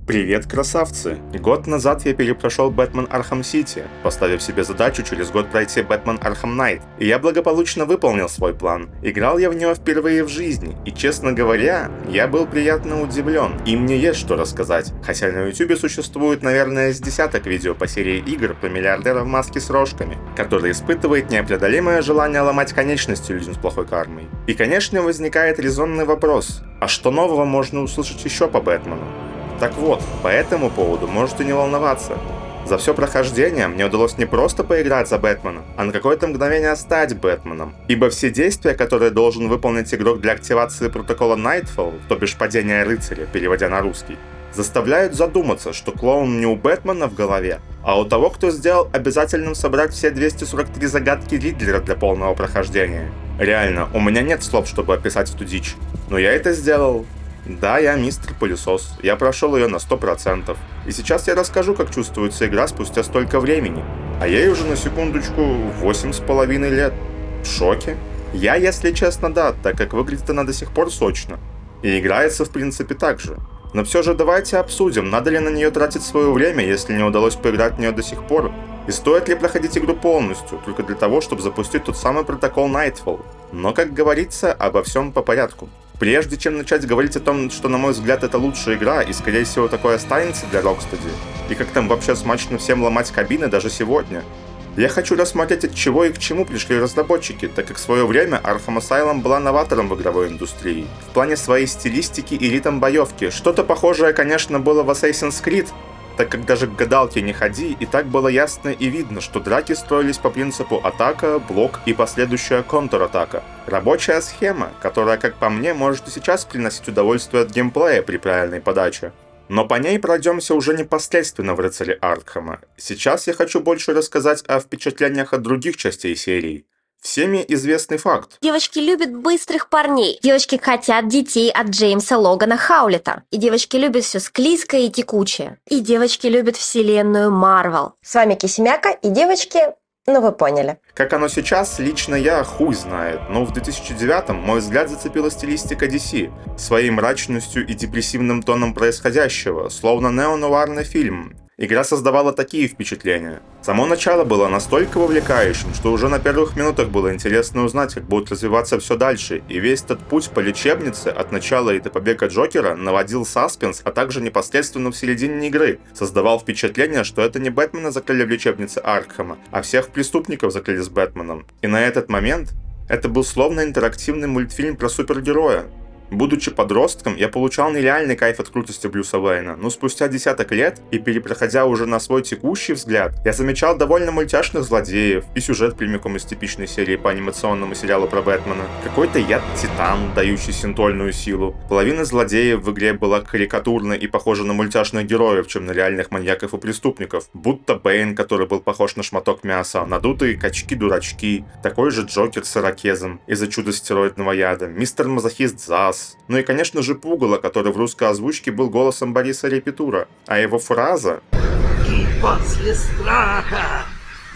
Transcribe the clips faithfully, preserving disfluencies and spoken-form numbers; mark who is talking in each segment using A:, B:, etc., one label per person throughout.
A: Привет, красавцы! Год назад я перепрошел Бэтмен Архам Сити, поставив себе задачу через год пройти Бэтмен Архам Найт, и я благополучно выполнил свой план. Играл я в него впервые в жизни, и, честно говоря, я был приятно удивлен, и мне есть что рассказать, хотя на ютубе существует, наверное, с десяток видео по серии игр про миллиардера в маске с рожками, который испытывает непреодолимое желание ломать конечности людям с плохой кармой. И, конечно, возникает резонный вопрос, а что нового можно услышать еще по Бэтмену? Так вот, по этому поводу можете не волноваться. За все прохождение мне удалось не просто поиграть за Бэтмена, а на какое-то мгновение стать Бэтменом. Ибо все действия, которые должен выполнить игрок для активации протокола Nightfall, то бишь падения рыцаря, переводя на русский, заставляют задуматься, что клоун не у Бэтмена в голове, а у того, кто сделал обязательным собрать все двести сорок три загадки Ридлера для полного прохождения. Реально, у меня нет слов, чтобы описать эту дичь, но я это сделал. Да, я мистер Пылесос, я прошел ее на сто процентов. И сейчас я расскажу, как чувствуется игра спустя столько времени. А ей уже на секундочку восемь с половиной лет. В шоке? Я, если честно, да, так как выглядит она до сих пор сочно. И играется в принципе так же. Но все же давайте обсудим, надо ли на нее тратить свое время, если не удалось поиграть в нее до сих пор. И стоит ли проходить игру полностью, только для того, чтобы запустить тот самый протокол Nightfall. Но, как говорится, обо всем по порядку. Прежде чем начать говорить о том, что, на мой взгляд, это лучшая игра, и, скорее всего, такое останется для Rocksteady, и как там вообще смачно всем ломать кабины даже сегодня, я хочу рассмотреть, от чего и к чему пришли разработчики, так как в свое время Arkham Asylum была новатором в игровой индустрии. В плане своей стилистики и ритм боевки. Что-то похожее, конечно, было в Assassin's Creed, так как даже к гадалке не ходи, и так было ясно и видно, что драки строились по принципу атака, блок и последующая контратака. Рабочая схема, которая, как по мне, может и сейчас приносить удовольствие от геймплея при правильной подаче. Но по ней пройдемся уже непосредственно в Рыцаре Аркхема. Сейчас я хочу больше рассказать о впечатлениях от других частей серии. Всеми известный факт.
B: Девочки любят быстрых парней. Девочки хотят детей от Джеймса Логана Хаулета. И девочки любят все склизкое и текучее. И девочки любят вселенную Марвел.
C: С вами Кисимяка и девочки, ну вы поняли.
A: Как оно сейчас, лично я хуй знает, но в две тысячи девятом мой взгляд зацепила стилистика ди си, своей мрачностью и депрессивным тоном происходящего, словно неонуарный фильм. Игра создавала такие впечатления. Само начало было настолько вовлекающим, что уже на первых минутах было интересно узнать, как будет развиваться все дальше, и весь этот путь по лечебнице от начала и до побега Джокера наводил саспенс, а также непосредственно в середине игры создавал впечатление, что это не Бэтмена закрыли в лечебнице Аркхема, а всех преступников закрыли с Бэтменом. И на этот момент это был словно интерактивный мультфильм про супергероя. Будучи подростком, я получал нереальный кайф от крутости Брюса Уэйна, но спустя десяток лет, и перепроходя уже на свой текущий взгляд, я замечал довольно мультяшных злодеев и сюжет прямиком из типичной серии по анимационному сериалу про Бэтмена. Какой-то яд-титан, дающий синтольную силу. Половина злодеев в игре была карикатурной и похожа на мультяшных героев, чем на реальных маньяков и преступников. Будто Бэйн, который был похож на шматок мяса, надутые качки-дурачки, такой же Джокер с ирокезом из-за чуда стероидного яда, мистер Мазохист Зас. Ну и, конечно же, Пугало, который в русской озвучке был голосом Бориса Репетура. А его фраза
D: «И после страха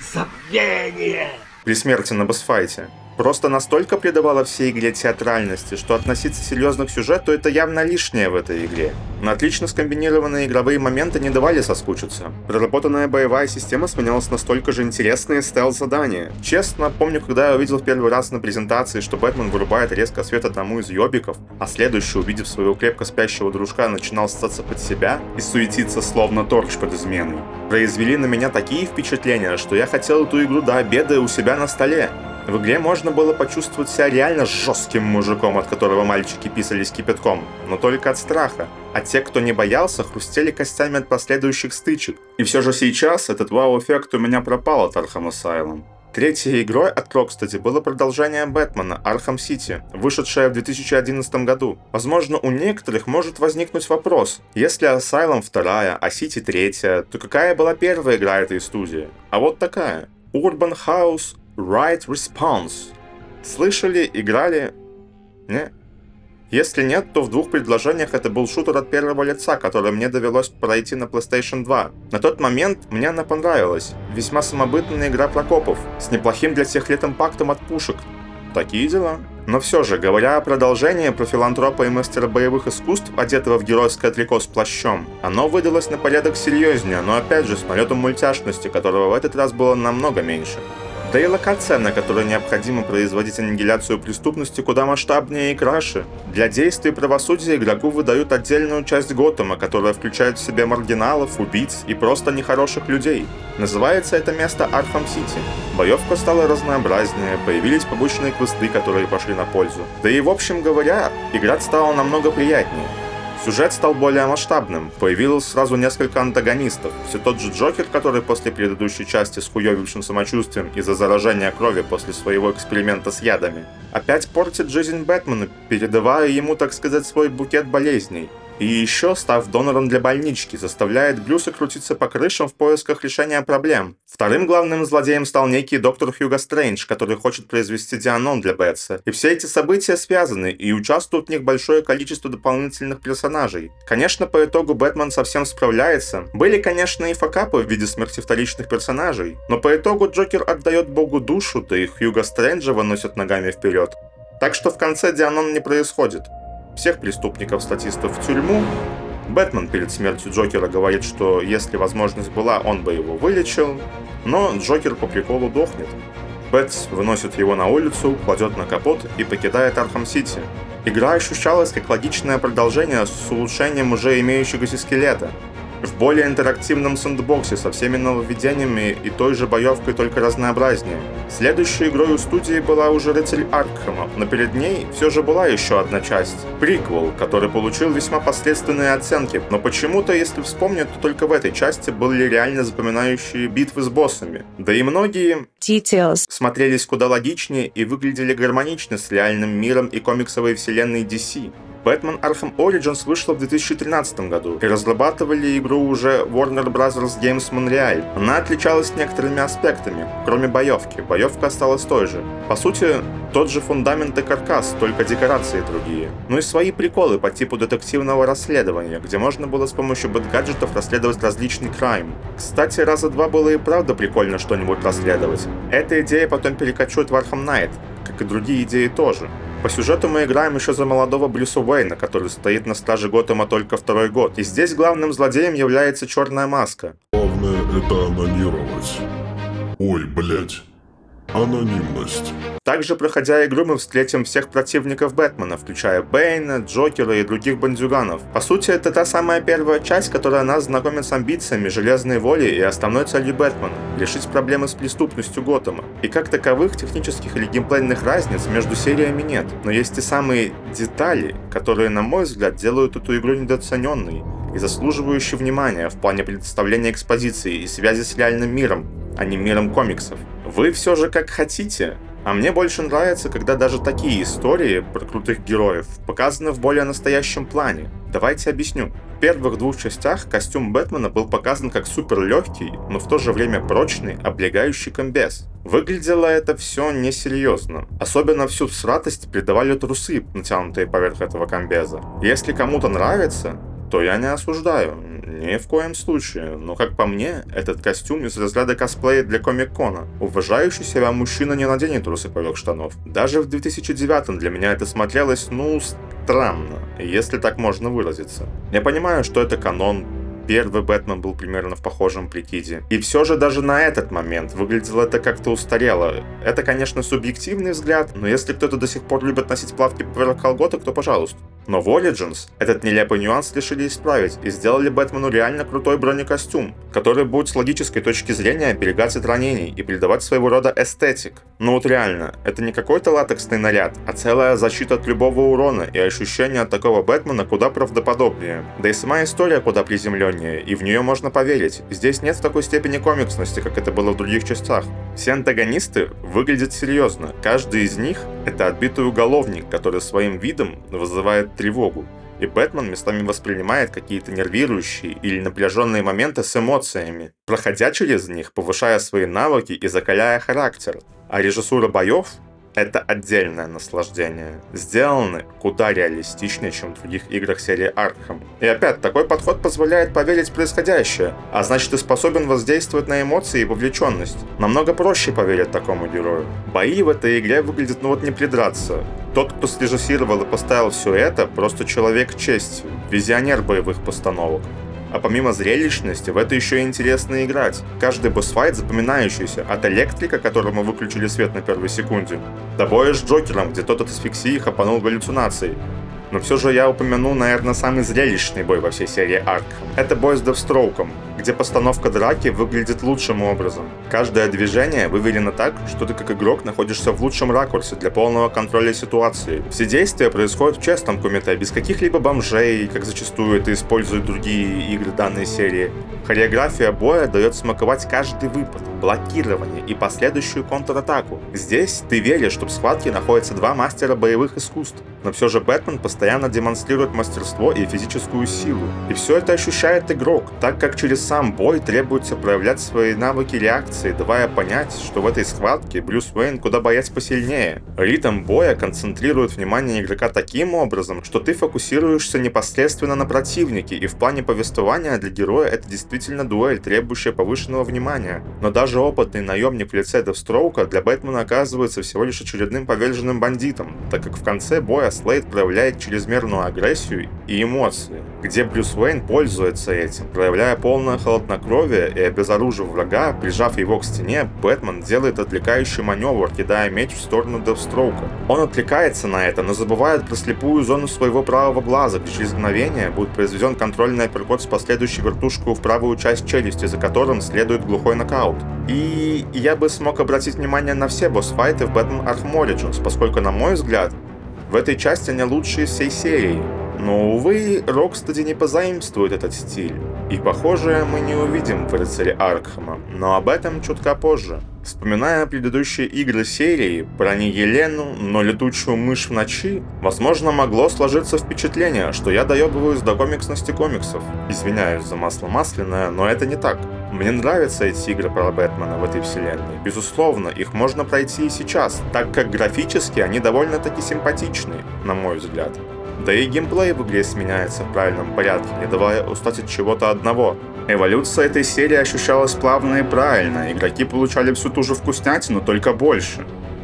D: забвение»
A: при смерти на босс-файте просто настолько придавала всей игре театральности, что относиться серьезно к сюжету это явно лишнее в этой игре. Но отлично скомбинированные игровые моменты не давали соскучиться. Проработанная боевая система сменялась настолько же интересные стелс-задания. Честно, помню, когда я увидел в первый раз на презентации, что Бэтмен вырубает резко свет одному из ёбиков, а следующий, увидев своего крепко спящего дружка, начинал ссаться под себя и суетиться словно торч под изменой. Произвели на меня такие впечатления, что я хотел эту игру до обеда у себя на столе. В игре можно было почувствовать себя реально жестким мужиком, от которого мальчики писались кипятком, но только от страха. А те, кто не боялся, хрустели костями от последующих стычек. И все же сейчас этот вау-эффект у меня пропал от Arkham Asylum. Третьей игрой от Rocksteady было продолжение Бэтмена Arkham City, вышедшее в две тысячи одиннадцатом году. Возможно, у некоторых может возникнуть вопрос, если Asylum вторая, а City третья, то какая была первая игра этой студии? А вот такая. Urban House Right Response. Слышали? Играли? Не? Если нет, то в двух предложениях это был шутер от первого лица, который мне довелось пройти на PlayStation два. На тот момент мне она понравилась. Весьма самобытная игра про копов, с неплохим для тех лет импактом от пушек. Такие дела. Но все же, говоря о продолжении про филантропа и мастера боевых искусств, одетого в геройское трико с плащом, оно выдалось на порядок серьезнее, но опять же с налетом мультяшности, которого в этот раз было намного меньше. Да и локация, на которой необходимо производить аннигиляцию преступности, куда масштабнее и краше. Для действий правосудия игроку выдают отдельную часть Готэма, которая включает в себя маргиналов, убийц и просто нехороших людей. Называется это место Архам-Сити. Боевка стала разнообразнее, появились побочные квесты, которые пошли на пользу. Да и в общем говоря, играть стало намного приятнее. Сюжет стал более масштабным, появилось сразу несколько антагонистов. Все тот же Джокер, который после предыдущей части с хуёвейшим самочувствием из-за заражения крови после своего эксперимента с ядами, опять портит жизнь Бэтмену, передавая ему, так сказать, свой букет болезней. И еще, став донором для больнички, заставляет Брюса крутиться по крышам в поисках решения проблем. Вторым главным злодеем стал некий доктор Хьюго Стрэндж, который хочет произвести Дианон для Бэтса. И все эти события связаны, и участвует в них большое количество дополнительных персонажей. Конечно, по итогу Бэтмен совсем справляется. Были, конечно, и факапы в виде смерти вторичных персонажей, но по итогу Джокер отдает богу душу, да и Хьюго Стрэнджа выносят ногами вперед. Так что в конце Дианон не происходит. Всех преступников-статистов в тюрьму. Бэтмен перед смертью Джокера говорит, что если возможность была, он бы его вылечил, но Джокер по приколу дохнет. Бэтс выносит его на улицу, кладет на капот и покидает Архам-Сити. Игра ощущалась как логичное продолжение с улучшением уже имеющегося скелета. В более интерактивном сэндбоксе со всеми нововведениями и той же боевкой, только разнообразнее. Следующей игрой у студии была уже Рыцарь Аркхема, но перед ней все же была еще одна часть. Приквел, который получил весьма посредственные оценки, но почему-то, если вспомнить, то только в этой части были реально запоминающие битвы с боссами. Да и многие
E: Details.
A: смотрелись куда логичнее и выглядели гармонично с реальным миром и комиксовой вселенной ди си. Batman Arkham Origins вышла в две тысячи тринадцатом году, и разрабатывали игру уже Warner Bros. Games Montreal. Она отличалась некоторыми аспектами, кроме боевки. Боевка осталась той же. По сути, тот же фундамент и каркас, только декорации другие. Ну и свои приколы по типу детективного расследования, где можно было с помощью бэт-гаджетов расследовать различный крайм. Кстати, раза два было и правда прикольно что-нибудь расследовать. Эта идея потом перекочует в Arkham Knight, как и другие идеи тоже. По сюжету мы играем еще за молодого Брюса Уэйна, который стоит на страже Готэма только второй год. И здесь главным злодеем является Черная Маска.
F: Главное это анонировать. Ой, блять. Анонимность.
A: Также, проходя игру, мы встретим всех противников Бэтмена, включая Бэйна, Джокера и других бандюганов. По сути, это та самая первая часть, которая нас знакомит с амбициями, железной волей и основной целью Бэтмена – решить проблемы с преступностью Готэма. И как таковых технических или геймплейных разниц между сериями нет, но есть те самые детали, которые, на мой взгляд, делают эту игру недооцененной и заслуживающей внимания в плане представления экспозиции и связи с реальным миром, а не миром комиксов. Вы все же как хотите, а мне больше нравится, когда даже такие истории про крутых героев показаны в более настоящем плане. Давайте объясню. В первых двух частях костюм Бэтмена был показан как супер легкий, но в то же время прочный, облегающий комбез. Выглядело это все несерьезно. Особенно всю всратость придавали трусы, натянутые поверх этого комбеза. Если кому-то нравится, то я не осуждаю, ни в коем случае, но как по мне, этот костюм из разряда косплея для комик-кона. Уважающий себя мужчина не наденет трусы поверх штанов. Даже в две тысячи девятом для меня это смотрелось, ну, странно, если так можно выразиться. Я понимаю, что это канон, первый Бэтмен был примерно в похожем прикиде. И все же даже на этот момент выглядело это как-то устарело. Это, конечно, субъективный взгляд, но если кто-то до сих пор любит носить плавки поверх колготок, то пожалуйста. Но в Origins этот нелепый нюанс решили исправить и сделали Бэтмену реально крутой бронекостюм, который будет с логической точки зрения оберегать от ранений и придавать своего рода эстетик. Но вот реально, это не какой-то латексный наряд, а целая защита от любого урона, и ощущение от такого Бэтмена куда правдоподобнее. Да и сама история куда приземленнее, и в нее можно поверить. Здесь нет в такой степени комиксности, как это было в других частях. Все антагонисты выглядят серьезно, каждый из них — это отбитый уголовник, который своим видом вызывает тревогу. И Бэтмен местами воспринимает какие-то нервирующие или напряженные моменты с эмоциями, проходя через них, повышая свои навыки и закаляя характер. А режиссура боев — это отдельное наслаждение. Сделаны куда реалистичнее, чем в других играх серии Arkham. И опять, такой подход позволяет поверить в происходящее, а значит, ты способен воздействовать на эмоции и вовлеченность. Намного проще поверить такому герою. Бои в этой игре выглядят, ну вот не придраться. Тот, кто срежиссировал и поставил все это, просто человек чести, визионер боевых постановок. А помимо зрелищности, в это еще и интересно играть. Каждый босс-файт запоминающийся, от электрика, которому выключили свет на первой секунде, до боя с Джокером, где тот от асфиксии хапанул галлюцинацией. Но все же я упомяну, наверное, самый зрелищный бой во всей серии Arkham. Это бой с Девстроуком, где постановка драки выглядит лучшим образом. Каждое движение выверено так, что ты как игрок находишься в лучшем ракурсе для полного контроля ситуации. Все действия происходят в честном кумите, без каких-либо бомжей, как зачастую это используют другие игры данной серии. Хореография боя дает смаковать каждый выпад, блокирование и последующую контратаку. Здесь ты веришь, что в схватке находятся два мастера боевых искусств. Но все же Бэтмен постоянно демонстрирует мастерство и физическую силу. И все это ощущает игрок, так как через сам бой требуется проявлять свои навыки реакции, давая понять, что в этой схватке Брюс Уэйн куда боец посильнее. Ритм боя концентрирует внимание игрока таким образом, что ты фокусируешься непосредственно на противнике, и в плане повествования для героя это действительно дуэль, требующая повышенного внимания. Но даже опытный наемник в лице Девстроука для Бэтмена оказывается всего лишь очередным поверженным бандитом, так как в конце боя Слейд проявляет чрезмерную агрессию и эмоции, где Брюс Уэйн пользуется этим, проявляя полное хладнокровие и обезоружив врага, прижав его к стене, Бэтмен делает отвлекающий маневр, кидая меч в сторону Девстроука. Он отвлекается на это, но забывает про слепую зону своего правого глаза, где через мгновение будет произведен контрольный апперкот с последующей вертушкой в правую часть челюсти, за которым следует глухой нокаут. И я бы смог обратить внимание на все босс-файты в Batman Arkham Origins, поскольку, на мой взгляд, в этой части они лучшие из всей серии. Но, увы, Rocksteady не позаимствует этот стиль. И, похоже, мы не увидим в Рыцаре Аркхема, но об этом чутка позже. Вспоминая предыдущие игры серии про не Елену, но летучую мышь в ночи, возможно, могло сложиться впечатление, что я доебываюсь до комиксности комиксов. Извиняюсь за масло масляное, но это не так. Мне нравятся эти игры про Бэтмена в этой вселенной. Безусловно, их можно пройти и сейчас, так как графически они довольно-таки симпатичны, на мой взгляд. Да и геймплей в игре сменяется в правильном порядке, не давая устать от чего-то одного. Эволюция этой серии ощущалась плавно и правильно, игроки получали всю ту же вкуснятину, только больше.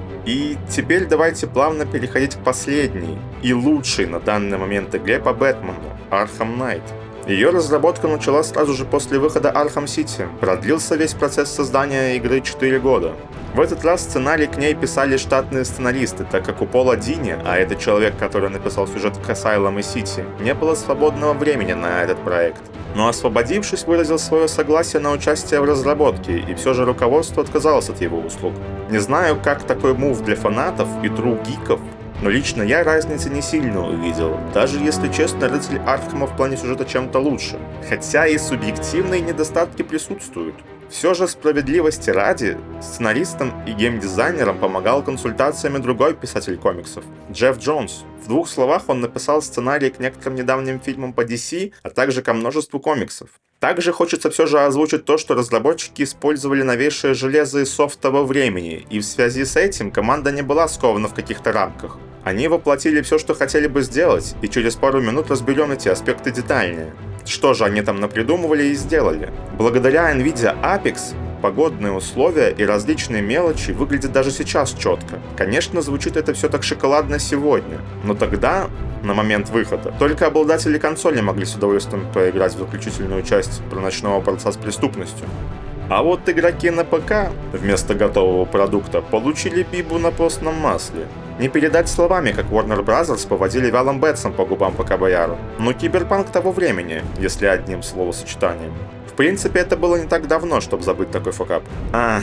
A: И теперь давайте плавно переходить к последней и лучшей на данный момент игре по Бэтмену – Arkham Knight. Ее разработка началась сразу же после выхода Arkham City. Продлился весь процесс создания игры четыре года. В этот раз сценарий к ней писали штатные сценаристы, так как у Пола Дини, а это человек, который написал сюжет к Asylum и City, не было свободного времени на этот проект. Но освободившись, выразил свое согласие на участие в разработке, и все же руководство отказалось от его услуг. Не знаю, как такой мув для фанатов и true гиков, но лично я разницы не сильно увидел, даже если честно, Рыцарь Аркхема в плане сюжета чем-то лучше. Хотя и субъективные недостатки присутствуют. Все же справедливости ради, сценаристам и геймдизайнерам помогал консультациями другой писатель комиксов – Джефф Джонс. В двух словах он написал сценарий к некоторым недавним фильмам по ди си, а также ко множеству комиксов. Также хочется все же озвучить то, что разработчики использовали новейшее железо и софт того времени, и в связи с этим команда не была скована в каких-то рамках. Они воплотили все, что хотели бы сделать, и через пару минут разберем эти аспекты детальнее. Что же они там напридумывали и сделали? Благодаря NVIDIA Apex погодные условия и различные мелочи выглядят даже сейчас четко. Конечно, звучит это все так шоколадно сегодня, но тогда, на момент выхода, только обладатели консоли могли с удовольствием поиграть в заключительную часть про ночного борца с преступностью. А вот игроки на ПК вместо готового продукта получили бибу на постном масле. Не передать словами, как Warner Bros. Поводили вялым бетсом по губам ПК-бояру. Но киберпанк того времени, если одним словосочетанием. В принципе, это было не так давно, чтобы забыть такой факап. А,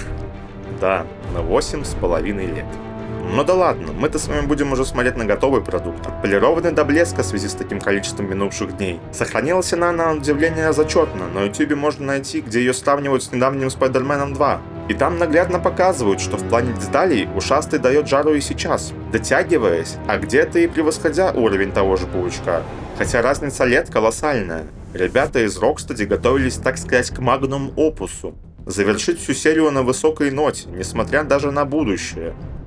A: да, на восемь с половиной лет. Ну да ладно, мы-то с вами будем уже смотреть на готовый продукт, отполированный до блеска в связи с таким количеством минувших дней. Сохранилась она, на удивление, зачетно, на ютубе можно найти, где ее сравнивают с недавним Spider-Man два. И там наглядно показывают, что в плане деталей ушастый дает жару и сейчас, дотягиваясь, а где-то и превосходя уровень того же паучка. Хотя разница лет колоссальная. Ребята из Rocksteady готовились, так сказать, к магнум опусу. Завершить всю серию на высокой ноте, несмотря даже на будущее.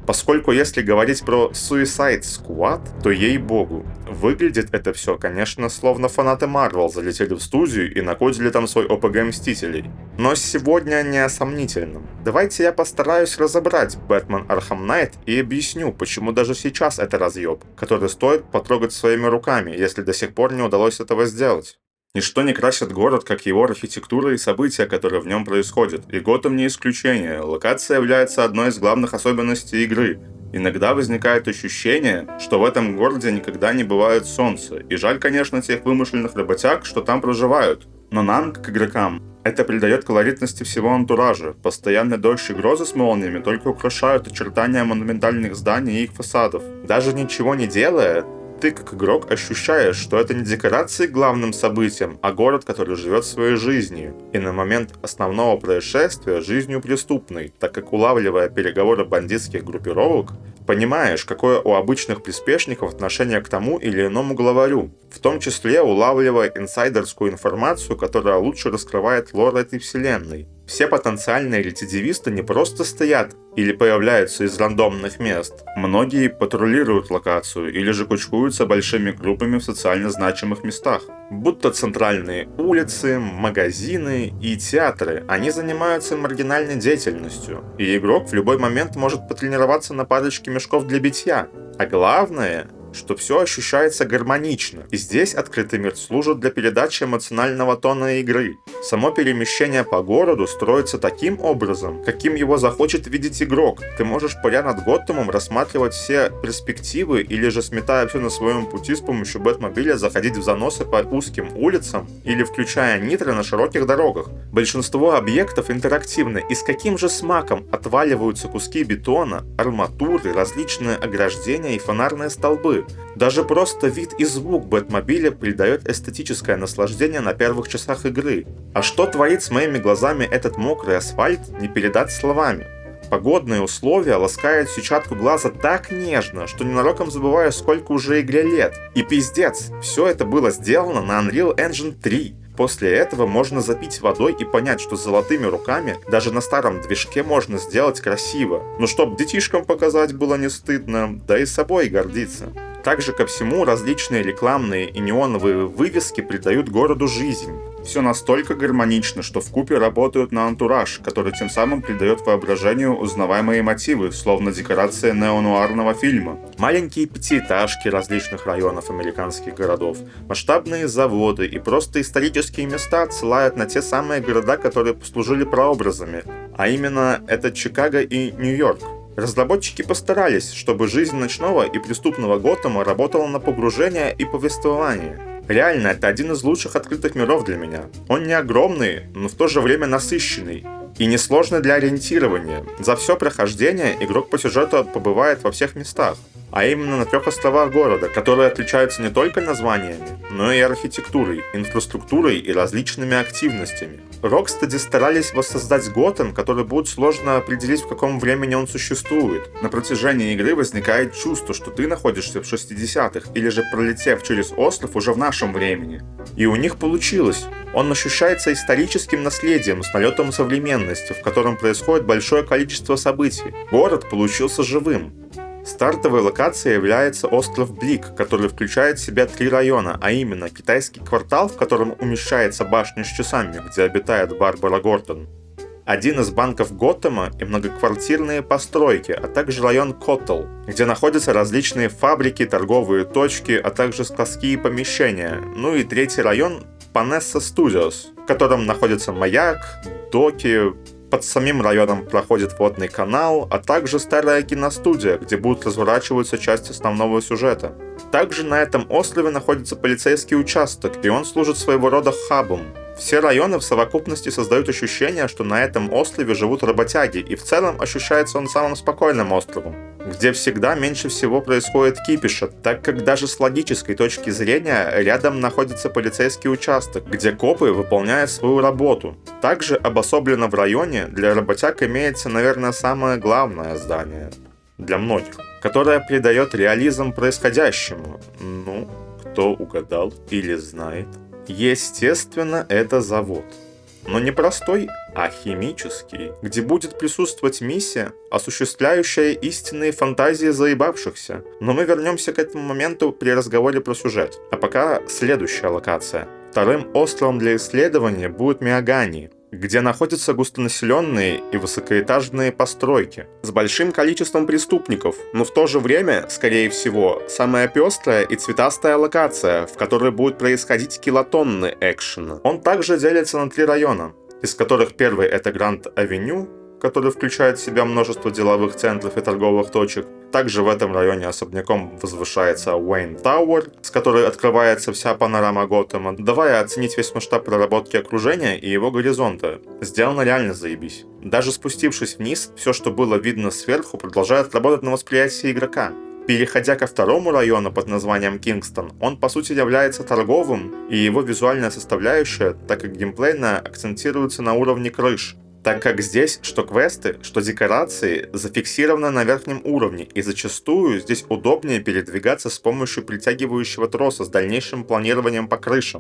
A: Поскольку если говорить про Suicide Squad, то ей-богу, выглядит это все, конечно, словно фанаты Marvel залетели в студию и накодили там свой о пэ гэ Мстителей. Но сегодня не о сомнительном. Давайте я постараюсь разобрать Batman Arkham Knight и объясню, почему даже сейчас это разъеб, который стоит потрогать своими руками, если до сих пор не удалось этого сделать. Ничто не красит город, как его архитектура и события, которые в нем происходят. И Готэм не исключение. Локация является одной из главных особенностей игры. Иногда возникает ощущение, что в этом городе никогда не бывает солнца. И жаль, конечно, тех вымышленных работяг, что там проживают. Но нам, как игрокам, это придает колоритности всего антуража. Постоянный дождь и грозы с молниями только украшают очертания монументальных зданий и их фасадов. Даже ничего не делая, ты, как игрок, ощущаешь, что это не декорации к главным событиям, а город, который живет своей жизнью. И на момент основного происшествия жизнью преступной, так как, улавливая переговоры бандитских группировок, понимаешь, какое у обычных приспешников отношение к тому или иному главарю, в том числе улавливая инсайдерскую информацию, которая лучше раскрывает лор этой вселенной. Все потенциальные рецидивисты не просто стоят или появляются из рандомных мест. Многие патрулируют локацию или же кучкуются большими группами в социально значимых местах. Будто центральные улицы, магазины и театры, они занимаются маргинальной деятельностью, и игрок в любой момент может потренироваться на парочке мешков для битья. А главное, что все ощущается гармонично, и здесь открытый мир служит для передачи эмоционального тона игры. Само перемещение по городу строится таким образом, каким его захочет видеть игрок. Ты можешь, паря над Готэмом, рассматривать все перспективы или же, сметая все на своем пути, с помощью Бэтмобиля заходить в заносы по узким улицам или включая нитро на широких дорогах. Большинство объектов интерактивны, и с каким же смаком отваливаются куски бетона, арматуры, различные ограждения и фонарные столбы. Даже просто вид и звук Бэтмобиля придает эстетическое наслаждение на первых часах игры. А что творит с моими глазами этот мокрый асфальт, не передать словами. Погодные условия ласкают сетчатку глаза так нежно, что ненароком забываю, сколько уже игре лет. И пиздец, все это было сделано на Unreal Engine три. После этого можно запить водой и понять, что с золотыми руками даже на старом движке можно сделать красиво. Но чтоб детишкам показать было не стыдно, да и собой гордиться. Также ко всему различные рекламные и неоновые вывески придают городу жизнь. Все настолько гармонично, что вкупе работают на антураж, который тем самым придает воображению узнаваемые мотивы, словно декорация неонуарного фильма. Маленькие пятиэтажки различных районов американских городов, масштабные заводы и просто исторические места отсылают на те самые города, которые послужили прообразами, а именно это Чикаго и Нью-Йорк. Разработчики постарались, чтобы жизнь ночного и преступного Готэма работала на погружение и повествование. Реально, это один из лучших открытых миров для меня. Он не огромный, но в то же время насыщенный. И несложный для ориентирования. За все прохождение игрок по сюжету побывает во всех местах. А именно на трех островах города, которые отличаются не только названиями, но и архитектурой, инфраструктурой и различными активностями. Rocksteady старались воссоздать Готэм, который будет сложно определить, в каком времени он существует. На протяжении игры возникает чувство, что ты находишься в шестидесятых, или же пролетев через остров уже в нашем времени. И у них получилось. Он ощущается историческим наследием с налетом современности, в котором происходит большое количество событий. Город получился живым. Стартовой локацией является остров Блик, который включает в себя три района, а именно китайский квартал, в котором умещается башня с часами, где обитает Барбара Гордон, один из банков Готэма и многоквартирные постройки, а также район Коттл, где находятся различные фабрики, торговые точки, а также складские помещения. Ну и третий район Panessa Studios, в котором находится маяк, доки. Под самим районом проходит водный канал, а также старая киностудия, где будут разворачиваться части основного сюжета. Также на этом острове находится полицейский участок, и он служит своего рода хабом. Все районы в совокупности создают ощущение, что на этом острове живут работяги, и в целом ощущается он самым спокойным островом, где всегда меньше всего происходит кипиша, так как даже с логической точки зрения рядом находится полицейский участок, где копы выполняют свою работу. Также обособленно в районе для работяг имеется, наверное, самое главное здание, для многих, которое придает реализм происходящему. Ну, кто угадал или знает? Естественно, это завод. но не простой, а химический, где будет присутствовать миссия, осуществляющая истинные фантазии заебавшихся. Но мы вернемся к этому моменту при разговоре про сюжет. А пока следующая локация. Вторым островом для исследования будет Миагани, где находятся густонаселенные и высокоэтажные постройки с большим количеством преступников, но в то же время, скорее всего, самая пестрая и цветастая локация, в которой будет происходить килотонны экшена. Он также делится на три района, из которых первый — это Гранд-Авеню, который включает в себя множество деловых центров и торговых точек. Также в этом районе особняком возвышается Уэйн Тауэр, с которой открывается вся панорама Готэма, давая оценить весь масштаб проработки окружения и его горизонта. Сделано реально заебись. Даже спустившись вниз, все, что было видно сверху, продолжает работать на восприятие игрока. Переходя ко второму району под названием Кингстон, он по сути является торговым, и его визуальная составляющая, так как геймплейная, акцентируется на уровне крыш, так как здесь что квесты, что декорации зафиксированы на верхнем уровне, и зачастую здесь удобнее передвигаться с помощью притягивающего троса с дальнейшим планированием по крышам.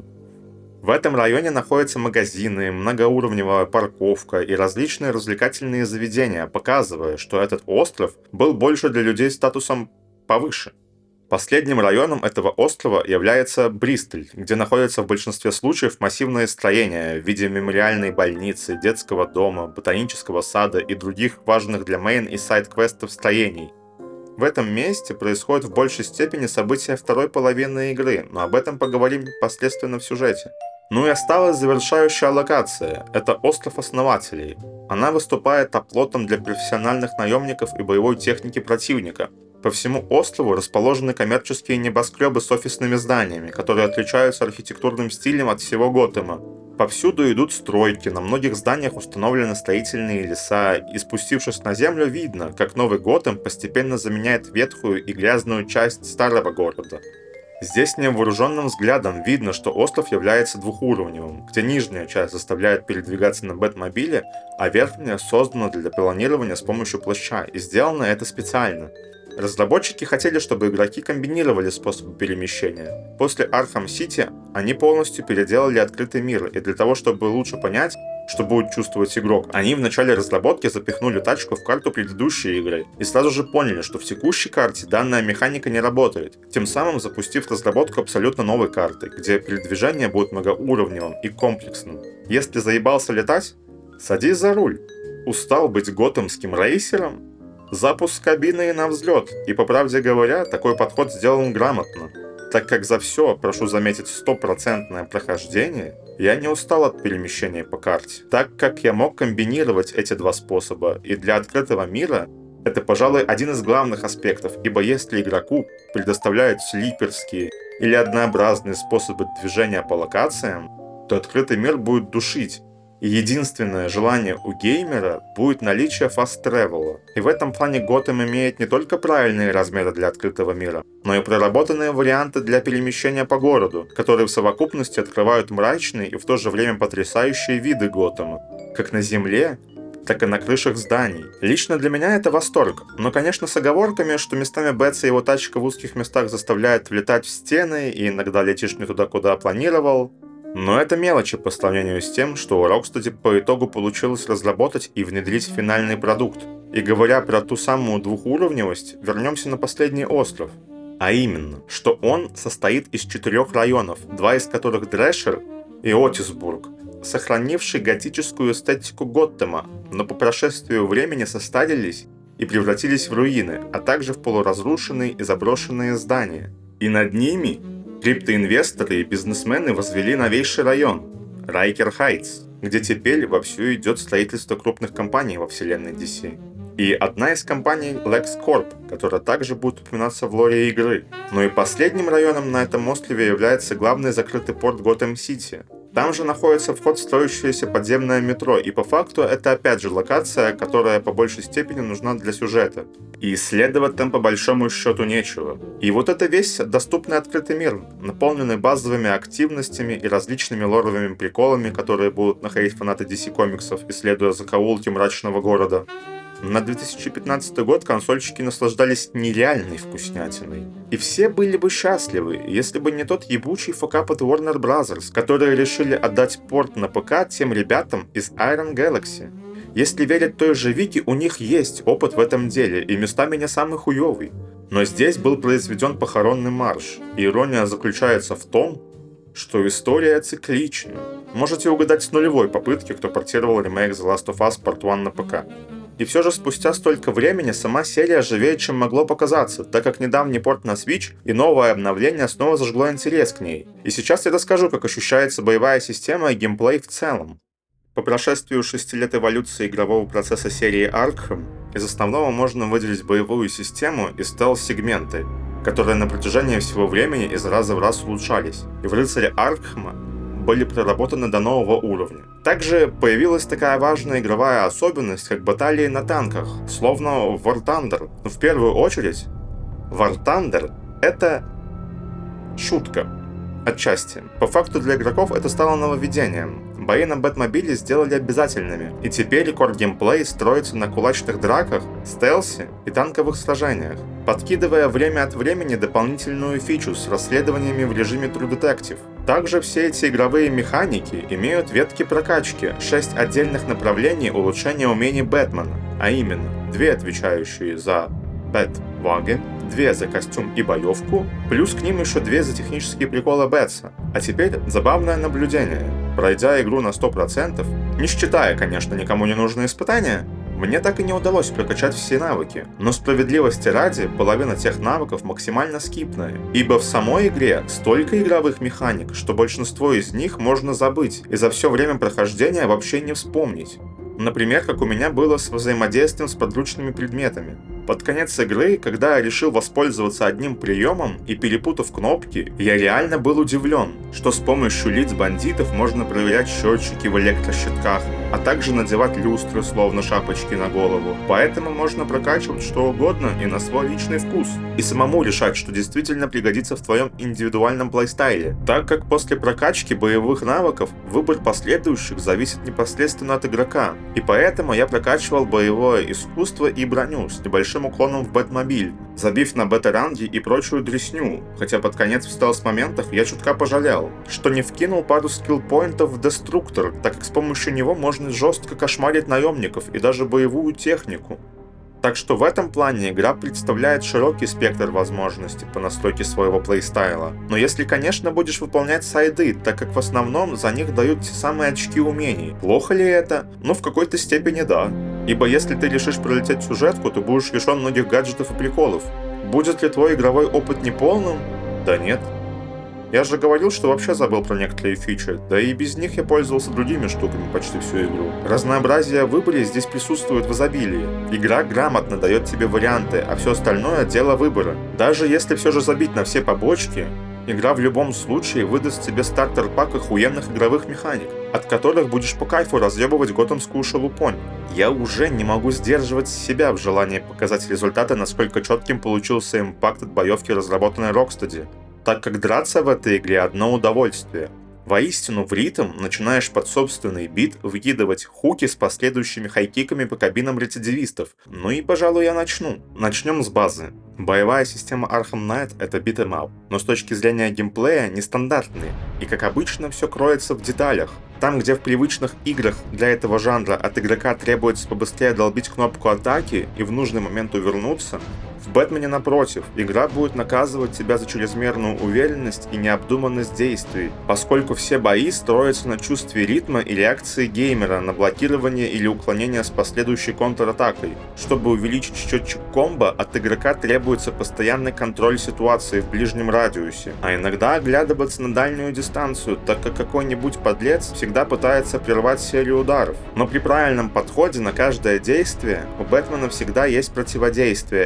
A: В этом районе находятся магазины, многоуровневая парковка и различные развлекательные заведения, показывая, что этот остров был больше для людей статусом повыше. Последним районом этого острова является Бристоль, где находятся в большинстве случаев массивные строения в виде мемориальной больницы, детского дома, ботанического сада и других важных для мейн и сайд-квестов строений. В этом месте происходят в большей степени события второй половины игры, но об этом поговорим непосредственно в сюжете. Ну и осталась завершающая локация – это Остров Основателей. Она выступает оплотом для профессиональных наемников и боевой техники противника. По всему острову расположены коммерческие небоскребы с офисными зданиями, которые отличаются архитектурным стилем от всего Готэма. Повсюду идут стройки, на многих зданиях установлены строительные леса, и спустившись на землю, видно, как новый Готэм постепенно заменяет ветхую и грязную часть старого города. Здесь невооруженным взглядом видно, что остров является двухуровневым, где нижняя часть заставляет передвигаться на Бэтмобиле, а верхняя создана для планирования с помощью плаща, и сделано это специально. Разработчики хотели, чтобы игроки комбинировали способы перемещения. После Архам Сити они полностью переделали открытый мир, и для того, чтобы лучше понять, что будет чувствовать игрок, они в начале разработки запихнули тачку в карту предыдущей игры и сразу же поняли, что в текущей карте данная механика не работает, тем самым запустив разработку абсолютно новой карты, где передвижение будет многоуровневым и комплексным. Если заебался летать, садись за руль. Устал быть готэмским рейсером? Запуск кабины на взлет, и по правде говоря, такой подход сделан грамотно, так как за все, прошу заметить, стопроцентное прохождение, я не устал от перемещения по карте, так как я мог комбинировать эти два способа, и для открытого мира это, пожалуй, один из главных аспектов, ибо если игроку предоставляют слиперские или однообразные способы движения по локациям, то открытый мир будет душить. И единственное желание у геймера будет наличие фаст-тревела. И в этом плане Готэм имеет не только правильные размеры для открытого мира, но и проработанные варианты для перемещения по городу, которые в совокупности открывают мрачные и в то же время потрясающие виды Готэма, как на земле, так и на крышах зданий. Лично для меня это восторг, но, конечно, с оговорками, что местами Бэтс и его тачка в узких местах заставляет влетать в стены, и иногда летишь не туда, куда планировал. Но это мелочи по сравнению с тем, что у Rocksteady по итогу получилось разработать и внедрить финальный продукт. И говоря про ту самую двухуровневость, вернемся на последний остров. А именно, что он состоит из четырех районов, два из которых Дрэшер и Отисбург, сохранивший готическую эстетику Готэма, но по прошествию времени состарились и превратились в руины, а также в полуразрушенные и заброшенные здания. И над ними криптоинвесторы и бизнесмены возвели новейший район – Райкер Хайтс, где теперь вовсю идет строительство крупных компаний во вселенной ди си. И одна из компаний LexCorp, которая также будет упоминаться в лоре игры. Но и последним районом на этом острове является главный закрытый порт Готэм-Сити. Там же находится вход в строящееся подземное метро, и по факту это опять же локация, которая по большей степени нужна для сюжета. И исследовать там по большому счету нечего. И вот это весь доступный открытый мир, наполненный базовыми активностями и различными лоровыми приколами, которые будут находить фанаты ди си комиксов, исследуя закоулки мрачного города. На две тысячи пятнадцатый год консольщики наслаждались нереальной вкуснятиной. И все были бы счастливы, если бы не тот ебучий факап от Warner Brothers, которые решили отдать порт на ПК тем ребятам из Iron Galaxy. Если верить той же Вики, у них есть опыт в этом деле, и местами не самый хуёвый. Но здесь был произведен похоронный марш, и ирония заключается в том, что история циклична. Можете угадать с нулевой попытки, кто портировал ремейк The Last of Us Part один на ПК. И все же спустя столько времени сама серия живее, чем могло показаться, так как недавний порт на Switch и новое обновление снова зажгло интерес к ней. И сейчас я расскажу, как ощущается боевая система и геймплей в целом. По прошествию шести лет эволюции игрового процесса серии Arkham, из основного можно выделить боевую систему и стелс-сегменты, которые на протяжении всего времени из раза в раз улучшались, и в Рыцаре Аркхема были проработаны до нового уровня. Также появилась такая важная игровая особенность, как баталии на танках, словно в War Thunder. Но в первую очередь, War Thunder — это шутка. Отчасти. По факту для игроков это стало нововведением. Бои на Бэтмобиле сделали обязательными, и теперь рекорд геймплей строится на кулачных драках, стелсе и танковых сражениях, подкидывая время от времени дополнительную фичу с расследованиями в режиме True Detective. Также все эти игровые механики имеют ветки прокачки, шесть отдельных направлений улучшения умений Бэтмена, а именно две отвечающие за Бэтваген, две за костюм и боевку, плюс к ним еще две за технические приколы Бэтса. А теперь забавное наблюдение. Пройдя игру на сто процентов, не считая, конечно, никому не нужные испытания, мне так и не удалось прокачать все навыки, но справедливости ради, половина тех навыков максимально скипная, ибо в самой игре столько игровых механик, что большинство из них можно забыть и за все время прохождения вообще не вспомнить. Например, как у меня было с взаимодействием с подручными предметами. Под конец игры, когда я решил воспользоваться одним приемом и перепутав кнопки, я реально был удивлен, что с помощью лиц бандитов можно проверять счетчики в электрощитках, а также надевать люстры, словно шапочки на голову. Поэтому можно прокачивать что угодно и на свой личный вкус. И самому решать, что действительно пригодится в твоем индивидуальном плейстайле, так как после прокачки боевых навыков выбор последующих зависит непосредственно от игрока. И поэтому я прокачивал боевое искусство и броню с небольшим уклоном в Бэтмобиль, забив на бета-ранги и прочую дресню, хотя под конец в стелс-моментах я чутка пожалел, что не вкинул пару скилл-поинтов в Деструктор, так как с помощью него можно жестко кошмарить наемников и даже боевую технику. Так что в этом плане игра представляет широкий спектр возможностей по настройке своего плейстайла. Но если, конечно, будешь выполнять сайды, так как в основном за них дают те самые очки умений. Плохо ли это? Ну, в какой-то степени да. Ибо если ты решишь пролететь сюжетку, то будешь лишен многих гаджетов и приколов. Будет ли твой игровой опыт неполным? Да нет. Я же говорил, что вообще забыл про некоторые фичи, да и без них я пользовался другими штуками почти всю игру. Разнообразие в выборе здесь присутствует в изобилии. Игра грамотно дает тебе варианты, а все остальное дело выбора. Даже если все же забить на все побочки, игра в любом случае выдаст тебе стартер-пак охуенных игровых механик, от которых будешь по кайфу разъебывать готэмскую шелупонь. Я уже не могу сдерживать себя в желании показать результаты, насколько четким получился импакт от боевки, разработанной Rocksteady, так как драться в этой игре одно удовольствие. Воистину в ритм начинаешь под собственный бит выкидывать хуки с последующими хайкиками по кабинам рецидивистов. Ну и, пожалуй, я начну. Начнем с базы. Боевая система Arkham Knight — это битэмап, но с точки зрения геймплея нестандартный, и как обычно все кроется в деталях. Там, где в привычных играх для этого жанра от игрока требуется побыстрее долбить кнопку атаки и в нужный момент увернуться, в Бэтмене, напротив, игра будет наказывать тебя за чрезмерную уверенность и необдуманность действий, поскольку все бои строятся на чувстве ритма и реакции геймера на блокирование или уклонение с последующей контратакой. Чтобы увеличить счетчик комбо, от игрока требуется постоянный контроль ситуации в ближнем радиусе, а иногда оглядываться на дальнюю дистанцию, так как какой-нибудь подлец всегда пытается прервать серию ударов. Но при правильном подходе на каждое действие у Бэтмена всегда есть противодействие, и об этом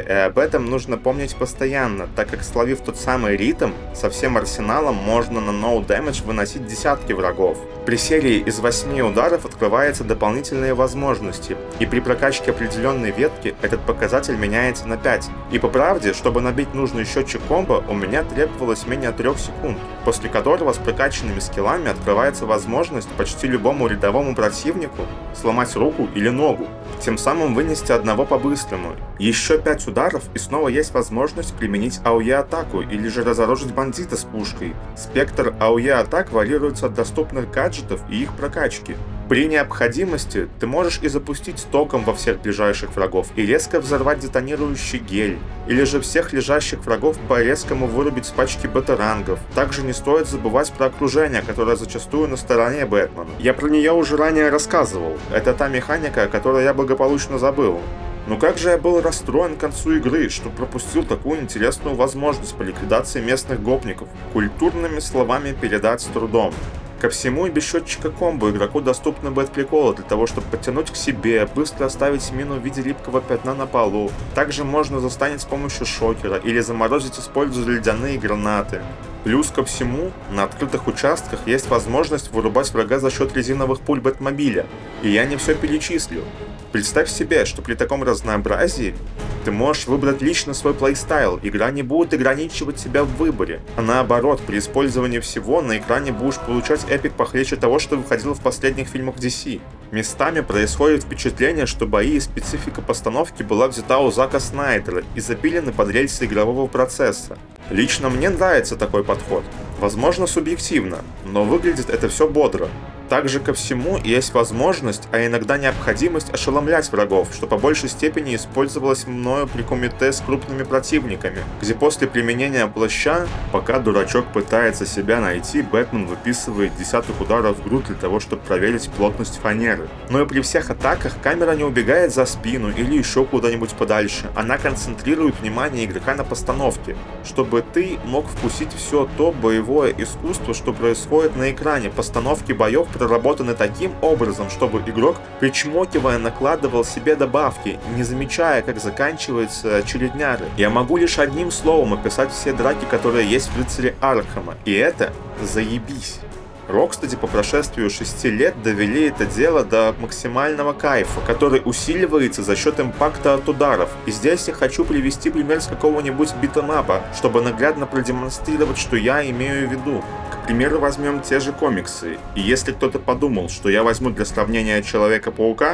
A: этом нужно помнить постоянно, так как, словив тот самый ритм, со всем арсеналом можно на no damage выносить десятки врагов. При серии из восьми ударов открываются дополнительные возможности, и при прокачке определенной ветки этот показатель меняется на пять. И по правде, чтобы набить нужный счетчик комбо, у меня требовалось менее трех секунд, после которого с прокачанными скиллами открывается возможность почти любому рядовому противнику сломать руку или ногу, тем самым вынести одного по-быстрому. Еще пять ударов, и снова есть возможность применить АОЕ-атаку или же разоружить бандита с пушкой. Спектр АОЕ-атак варьируется от доступных гаджетов и их прокачки. При необходимости ты можешь и запустить током во всех ближайших врагов и резко взорвать детонирующий гель, или же всех лежащих врагов по резкому вырубить с пачки бета-рангов. Также не стоит забывать про окружение, которое зачастую на стороне Бэтмена. Я про нее уже ранее рассказывал, это та механика, которую я благополучно забыл. Но как же я был расстроен к концу игры, что пропустил такую интересную возможность по ликвидации местных гопников. Культурными словами передать с трудом. Ко всему и без счетчика комбо игроку доступны бэт-приколы для того, чтобы подтянуть к себе, быстро оставить мину в виде липкого пятна на полу. Также можно застанить с помощью шокера или заморозить, используя ледяные гранаты. Плюс ко всему, на открытых участках есть возможность вырубать врага за счет резиновых пуль Бэтмобиля. И я не все перечислю. Представь себе, что при таком разнообразии ты можешь выбрать лично свой плейстайл, игра не будет ограничивать тебя в выборе, а наоборот, при использовании всего на экране будешь получать эпик похлеще того, что выходило в последних фильмах ди си. Местами происходит впечатление, что бои и специфика постановки была взята у Зака Снайдера и запилены под рельсы игрового процесса. Лично мне нравится такой подход. Возможно, субъективно, но выглядит это все бодро. Также ко всему есть возможность, а иногда необходимость ошеломлять врагов, что по большей степени использовалось мною при кумите с крупными противниками, где после применения плаща, пока дурачок пытается себя найти, Бэтмен выписывает десяток ударов в грудь для того, чтобы проверить плотность фанеры. Но и при всех атаках камера не убегает за спину или еще куда-нибудь подальше, она концентрирует внимание игрока на постановке, чтобы ты мог вкусить все то боевое искусство, что происходит на экране. Постановки боев проработаны таким образом, чтобы игрок, причмокивая, накладывал себе добавки, не замечая, как заканчивается очередняя. Я могу лишь одним словом описать все драки, которые есть в Рыцаре Аркхема, и это заебись. Рокстеди по прошествию шести лет довели это дело до максимального кайфа, который усиливается за счет импакта от ударов. И здесь я хочу привести пример с какого-нибудь битэмапа, чтобы наглядно продемонстрировать, что я имею в виду. К примеру, возьмем те же комиксы, и если кто-то подумал, что я возьму для сравнения Человека-паука,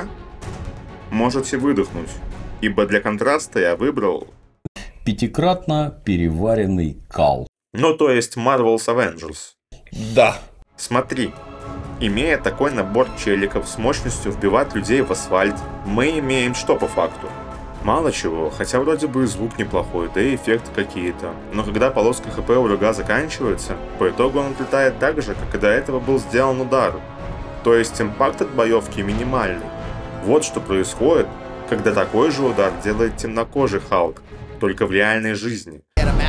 A: можете выдохнуть, ибо для контраста я выбрал
E: пятикратно переваренный кал.
A: Ну, то есть Marvel's Avengers.
E: Да.
A: Смотри, имея такой набор челиков с мощностью вбивать людей в асфальт, мы имеем что по факту? Мало чего, хотя вроде бы и звук неплохой, да и эффекты какие-то. Но когда полоска хп у врага заканчивается, по итогу он отлетает так же, как и до этого был сделан удар. То есть импакт от боевки минимальный. Вот что происходит, когда такой же удар делает темнокожий Халк, только в реальной жизни.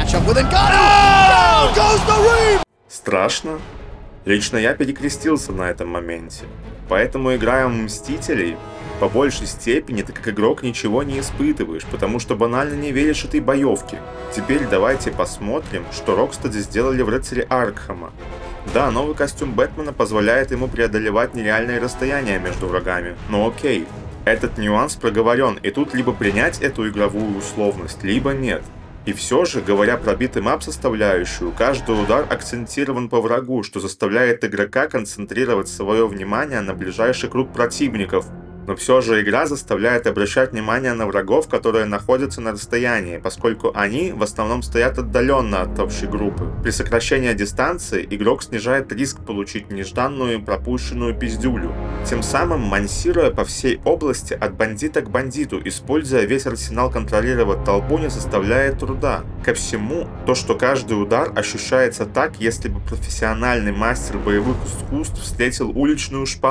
A: Страшно? Лично я перекрестился на этом моменте. Поэтому, играя в Мстителей, по большей степени ты как игрок ничего не испытываешь, потому что банально не веришь этой боевке. Теперь давайте посмотрим, что Рокстеди сделали в Рыцаре Аркхема. Да, новый костюм Бэтмена позволяет ему преодолевать нереальные расстояния между врагами, но окей. Этот нюанс проговорен, и тут либо принять эту игровую условность, либо нет. И все же, говоря про битэмап составляющую, каждый удар акцентирован по врагу, что заставляет игрока концентрировать свое внимание на ближайший круг противников. Но все же игра заставляет обращать внимание на врагов, которые находятся на расстоянии, поскольку они в основном стоят отдаленно от общей группы. При сокращении дистанции игрок снижает риск получить нежданную пропущенную пиздюлю, тем самым мансируя по всей области от бандита к бандиту, используя весь арсенал контролировать толпу не составляет труда. Ко всему, то, что каждый удар ощущается так, если бы профессиональный мастер боевых искусств встретил уличную шпану.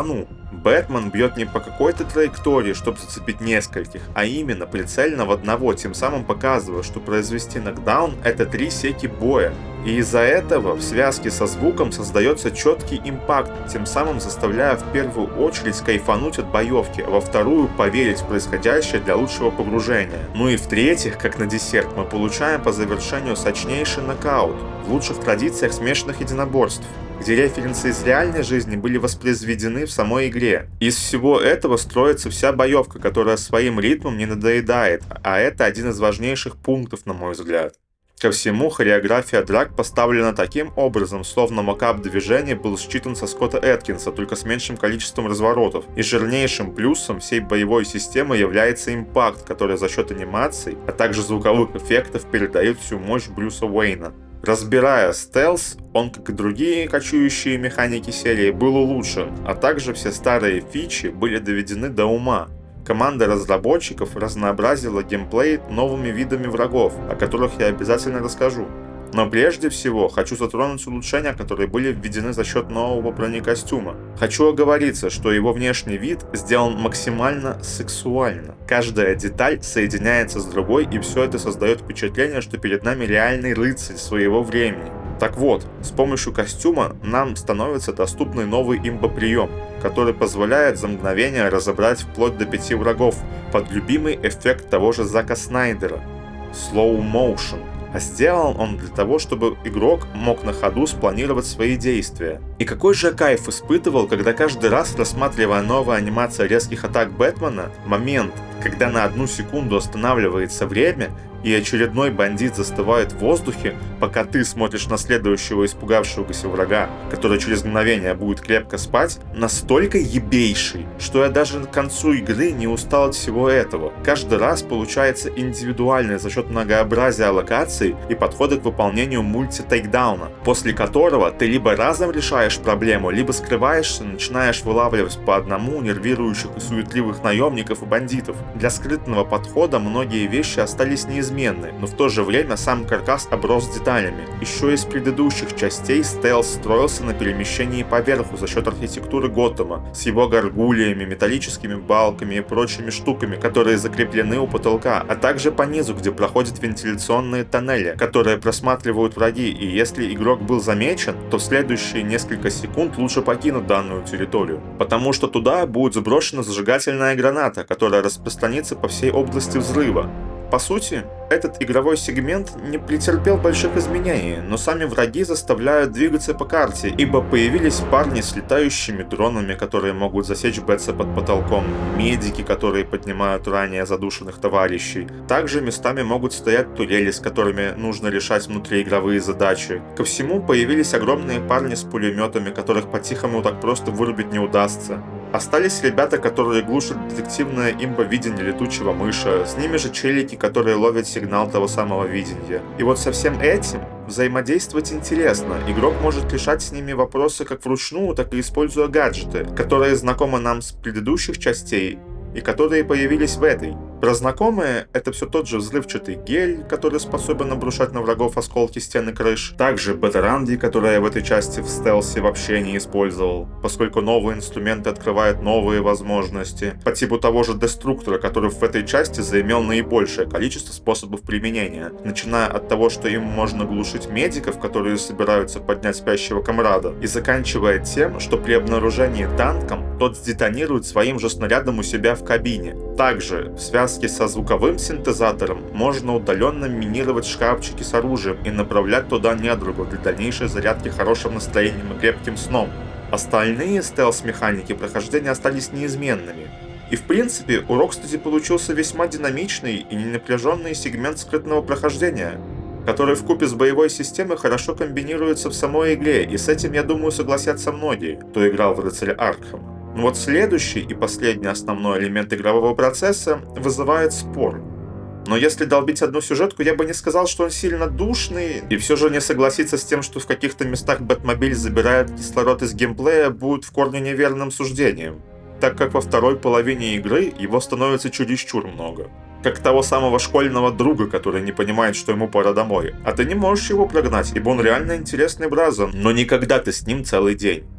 A: Бэтмен бьет не по какой-то траектории, чтобы зацепить нескольких, а именно прицельно в одного, тем самым показывая, что произвести нокдаун — это три секи боя. И из-за этого в связке со звуком создается четкий импакт, тем самым заставляя в первую очередь кайфануть от боевки, а во вторую поверить в происходящее для лучшего погружения. Ну и в-третьих, как на десерт, мы получаем по завершению сочнейший нокаут, в лучших традициях смешанных единоборств, где референсы из реальной жизни были воспроизведены в самой игре. Из всего этого строится вся боевка, которая своим ритмом не надоедает, а это один из важнейших пунктов, на мой взгляд. Ко всему, хореография драк поставлена таким образом, словно мокап движения был считан со Скотта Эткинса, только с меньшим количеством разворотов. И жирнейшим плюсом всей боевой системы является импакт, который за счет анимаций, а также звуковых эффектов передает всю мощь Брюса Уэйна. Разбирая стелс, он, как и другие кочующие механики серии, был улучшен, а также все старые фичи были доведены до ума. Команда разработчиков разнообразила геймплей новыми видами врагов, о которых я обязательно расскажу. Но прежде всего хочу затронуть улучшения, которые были введены за счет нового бронекостюма. Хочу оговориться, что его внешний вид сделан максимально сексуально. Каждая деталь соединяется с другой, и все это создает впечатление, что перед нами реальный рыцарь своего времени. Так вот, с помощью костюма нам становится доступный новый имбо-прием, который позволяет за мгновение разобрать вплоть до пяти врагов под любимый эффект того же Зака Снайдера – Slow Motion. А сделан он для того, чтобы игрок мог на ходу спланировать свои действия. И какой же кайф испытывал, когда каждый раз, рассматривая новую анимацию резких атак Бэтмена, момент, когда на одну секунду останавливается время, и очередной бандит застывает в воздухе, пока ты смотришь на следующего испугавшегося врага, который через мгновение будет крепко спать, настолько ебейший, что я даже к концу игры не устал от всего этого. Каждый раз получается индивидуальный за счет многообразия локаций и подхода к выполнению мульти-тейкдауна, после которого ты либо разом решаешь проблему, либо скрываешься, начинаешь вылавливать по одному нервирующих и суетливых наемников и бандитов. Для скрытного подхода многие вещи остались неизменными, но в то же время сам каркас оброс деталями. Еще из предыдущих частей стелс строился на перемещении поверху за счет архитектуры Готэма, с его горгульями, металлическими балками и прочими штуками, которые закреплены у потолка, а также по низу, где проходят вентиляционные тоннели, которые просматривают враги, и если игрок был замечен, то в следующие несколько секунд лучше покинуть данную территорию, потому что туда будет сброшена зажигательная граната, которая распространится по всей области взрыва. По сути, этот игровой сегмент не претерпел больших изменений, но сами враги заставляют двигаться по карте, ибо появились парни с летающими дронами, которые могут засечь Бэтса под потолком, медики, которые поднимают ранее задушенных товарищей. Также местами могут стоять турели, с которыми нужно решать внутриигровые задачи. Ко всему появились огромные парни с пулеметами, которых по-тихому так просто вырубить не удастся. Остались ребята, которые глушат детективное имбо-видение летучего мыша, с ними же челики, которые ловят сигнал того самого видения. И вот со всем этим взаимодействовать интересно. Игрок может решать с ними вопросы как вручную, так и используя гаджеты, которые знакомы нам с предыдущих частей и которые появились в этой. Про знакомые — это все тот же взрывчатый гель, который способен обрушать на врагов осколки стены крыш. Также батаранги, которые я в этой части в стелсе вообще не использовал, поскольку новые инструменты открывают новые возможности. По типу того же Деструктора, который в этой части заимел наибольшее количество способов применения. Начиная от того, что им можно глушить медиков, которые собираются поднять спящего комрада, и заканчивая тем, что при обнаружении танком тот сдетонирует своим же снарядом у себя в кабине. Также в связке со звуковым синтезатором можно удаленно минировать шкафчики с оружием и направлять туда недругу для дальнейшей зарядки хорошим настроением и крепким сном. Остальные стелс-механики прохождения остались неизменными. И в принципе у Rocksteady получился весьма динамичный и ненапряженный сегмент скрытного прохождения, который вкупе с боевой системой хорошо комбинируется в самой игре, и с этим, я думаю, согласятся многие, кто играл в Рыцаря Аркхема. Но вот следующий и последний основной элемент игрового процесса вызывает спор. Но если долбить одну сюжетку, я бы не сказал, что он сильно душный, и все же не согласиться с тем, что в каких-то местах Бэтмобиль забирает кислород из геймплея, будет в корне неверным суждением, так как во второй половине игры его становится чересчур много. Как того самого школьного друга, который не понимает, что ему пора домой. А ты не можешь его прогнать, ибо он реально интересный бразер, но никогда ты с ним целый день.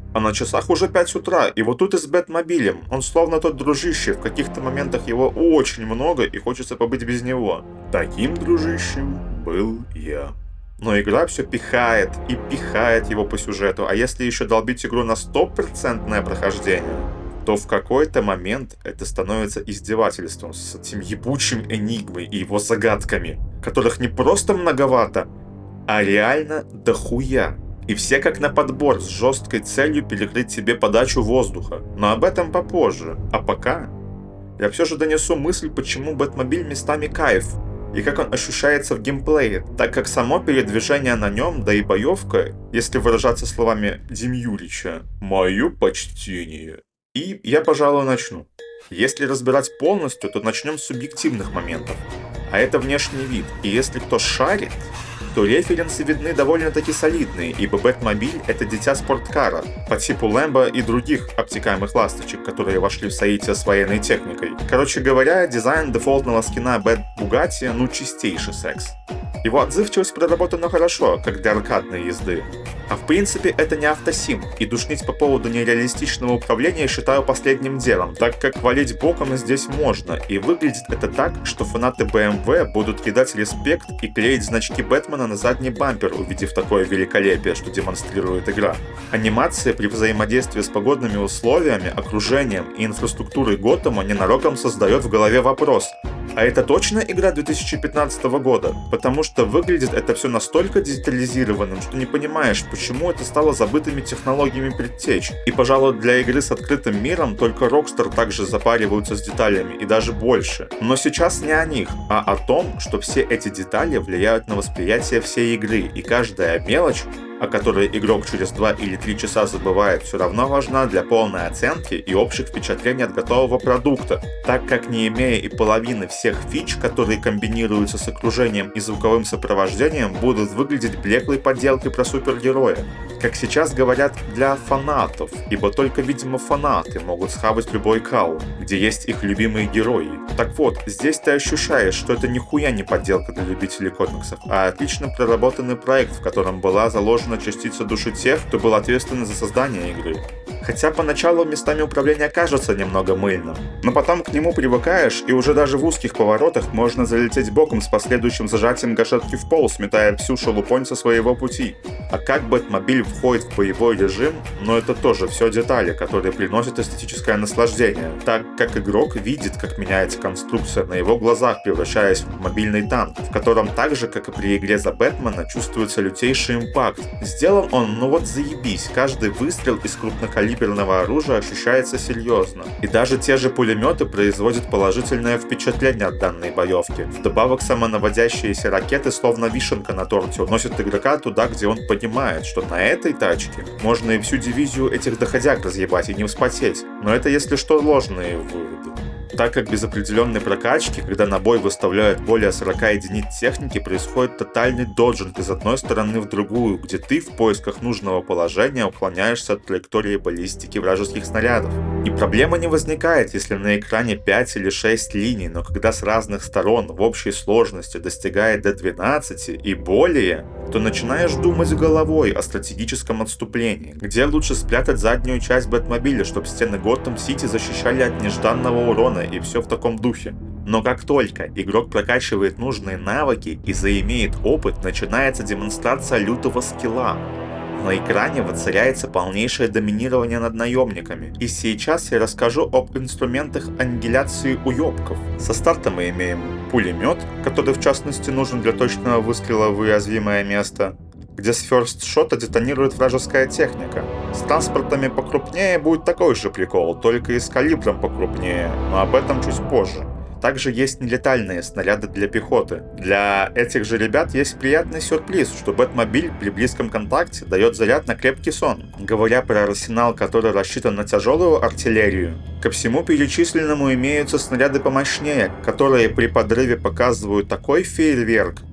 A: А на часах уже пять утра, и вот тут и с Бэтмобилем. Он словно тот дружище, в каких-то моментах его очень много и хочется побыть без него. Таким дружищем был я. Но игра все пихает и пихает его по сюжету, а если еще долбить игру на стопроцентное прохождение, то в какой-то момент это становится издевательством с этим ебучим Энигмой и его загадками, которых не просто многовато, а реально дохуя. И все как на подбор с жесткой целью перекрыть себе подачу воздуха. Но об этом попозже. А пока я все же донесу мысль, почему Бэтмобиль местами кайф, и как он ощущается в геймплее, так как само передвижение на нем, да и боевка, если выражаться словами Дим Юрича, мое почтение. И я, пожалуй, начну. Если разбирать полностью, то начнем с субъективных моментов. А это внешний вид. И если кто шарит, то референсы видны довольно-таки солидные, ибо Бэтмобиль — это дитя спорткара, по типу Лэмбо и других обтекаемых ласточек, которые вошли в соитие с военной техникой. Короче говоря, дизайн дефолтного скина Бэт Бугатти ну чистейший секс. Его отзывчивость проработана хорошо, как для аркадной езды. А в принципе это не автосим, и душнить по поводу нереалистичного управления считаю последним делом, так как валить боком здесь можно, и выглядит это так, что фанаты бэ эм вэ будут кидать респект и клеить значки Бэтмена на задний бампер, увидев такое великолепие, что демонстрирует игра. Анимация при взаимодействии с погодными условиями, окружением и инфраструктурой Готэма ненароком создает в голове вопрос: а это точно игра две тысячи пятнадцатого года? Потому что выглядит это все настолько детализированным, что не понимаешь, почему это стало забытыми технологиями предтеч. И, пожалуй, для игры с открытым миром только Rockstar также запариваются с деталями, и даже больше. Но сейчас не о них, а о том, что все эти детали влияют на восприятие всей игры, и каждая мелочь, о которой игрок через два или три часа забывает, все равно важна для полной оценки и общих впечатлений от готового продукта, так как не имея и половины всех фич, которые комбинируются с окружением и звуковым сопровождением, будут выглядеть блеклой подделкой про супергероя. Как сейчас говорят, для фанатов, ибо только, видимо, фанаты могут схавать любой кал, где есть их любимые герои. Так вот, здесь ты ощущаешь, что это нихуя не подделка для любителей комиксов, а отлично проработанный проект, в котором была заложена частица души тех, кто был ответственен за создание игры. Хотя поначалу местами управления кажется немного мыльным, но потом к нему привыкаешь, и уже даже в узких поворотах можно залететь боком с последующим зажатием гашетки в пол, сметая всю шелупонь со своего пути. А как Бэтмобиль входит в боевой режим, но это тоже все детали, которые приносят эстетическое наслаждение, так как игрок видит, как меняется конструкция на его глазах, превращаясь в мобильный танк, в котором так же, как и при игре за Бэтмена, чувствуется лютейший импакт. Сделан он, ну вот заебись, каждый выстрел из крупнокалиберного оружия ощущается серьезно. И даже те же пулеметы производят положительное впечатление от данной боевки. Вдобавок самонаводящиеся ракеты, словно вишенка на торте, уносят игрока туда, где он понимает, что на этой тачке можно и всю дивизию этих доходяг разъебать и не вспотеть. Но это, если что, ложные выводы. Так как без определенной прокачки, когда на бой выставляют более сорока единиц техники, происходит тотальный доджинг из одной стороны в другую, где ты в поисках нужного положения уклоняешься от траектории баллистики вражеских снарядов. И проблема не возникает, если на экране пять или шесть линий, но когда с разных сторон в общей сложности достигает до двенадцати и более, то начинаешь думать головой о стратегическом отступлении, где лучше спрятать заднюю часть Бэтмобиля, чтобы стены Готэм-Сити защищали от нежданного урона, и все в таком духе. Но как только игрок прокачивает нужные навыки и заимеет опыт, начинается демонстрация лютого скилла. На экране воцаряется полнейшее доминирование над наемниками. И сейчас я расскажу об инструментах аннигиляции уёбков. Со старта мы имеем пулемет, который в частности нужен для точного выстрела в уязвимое место, где с ферстшота детонирует вражеская техника. С транспортами покрупнее будет такой же прикол, только и с калибром покрупнее, но об этом чуть позже. Также есть нелетальные снаряды для пехоты. Для этих же ребят есть приятный сюрприз, что Бэтмобиль при близком контакте дает заряд на крепкий сон. Говоря про арсенал, который рассчитан на тяжелую артиллерию, ко всему перечисленному имеются снаряды помощнее, которые при подрыве показывают такой фейерверк,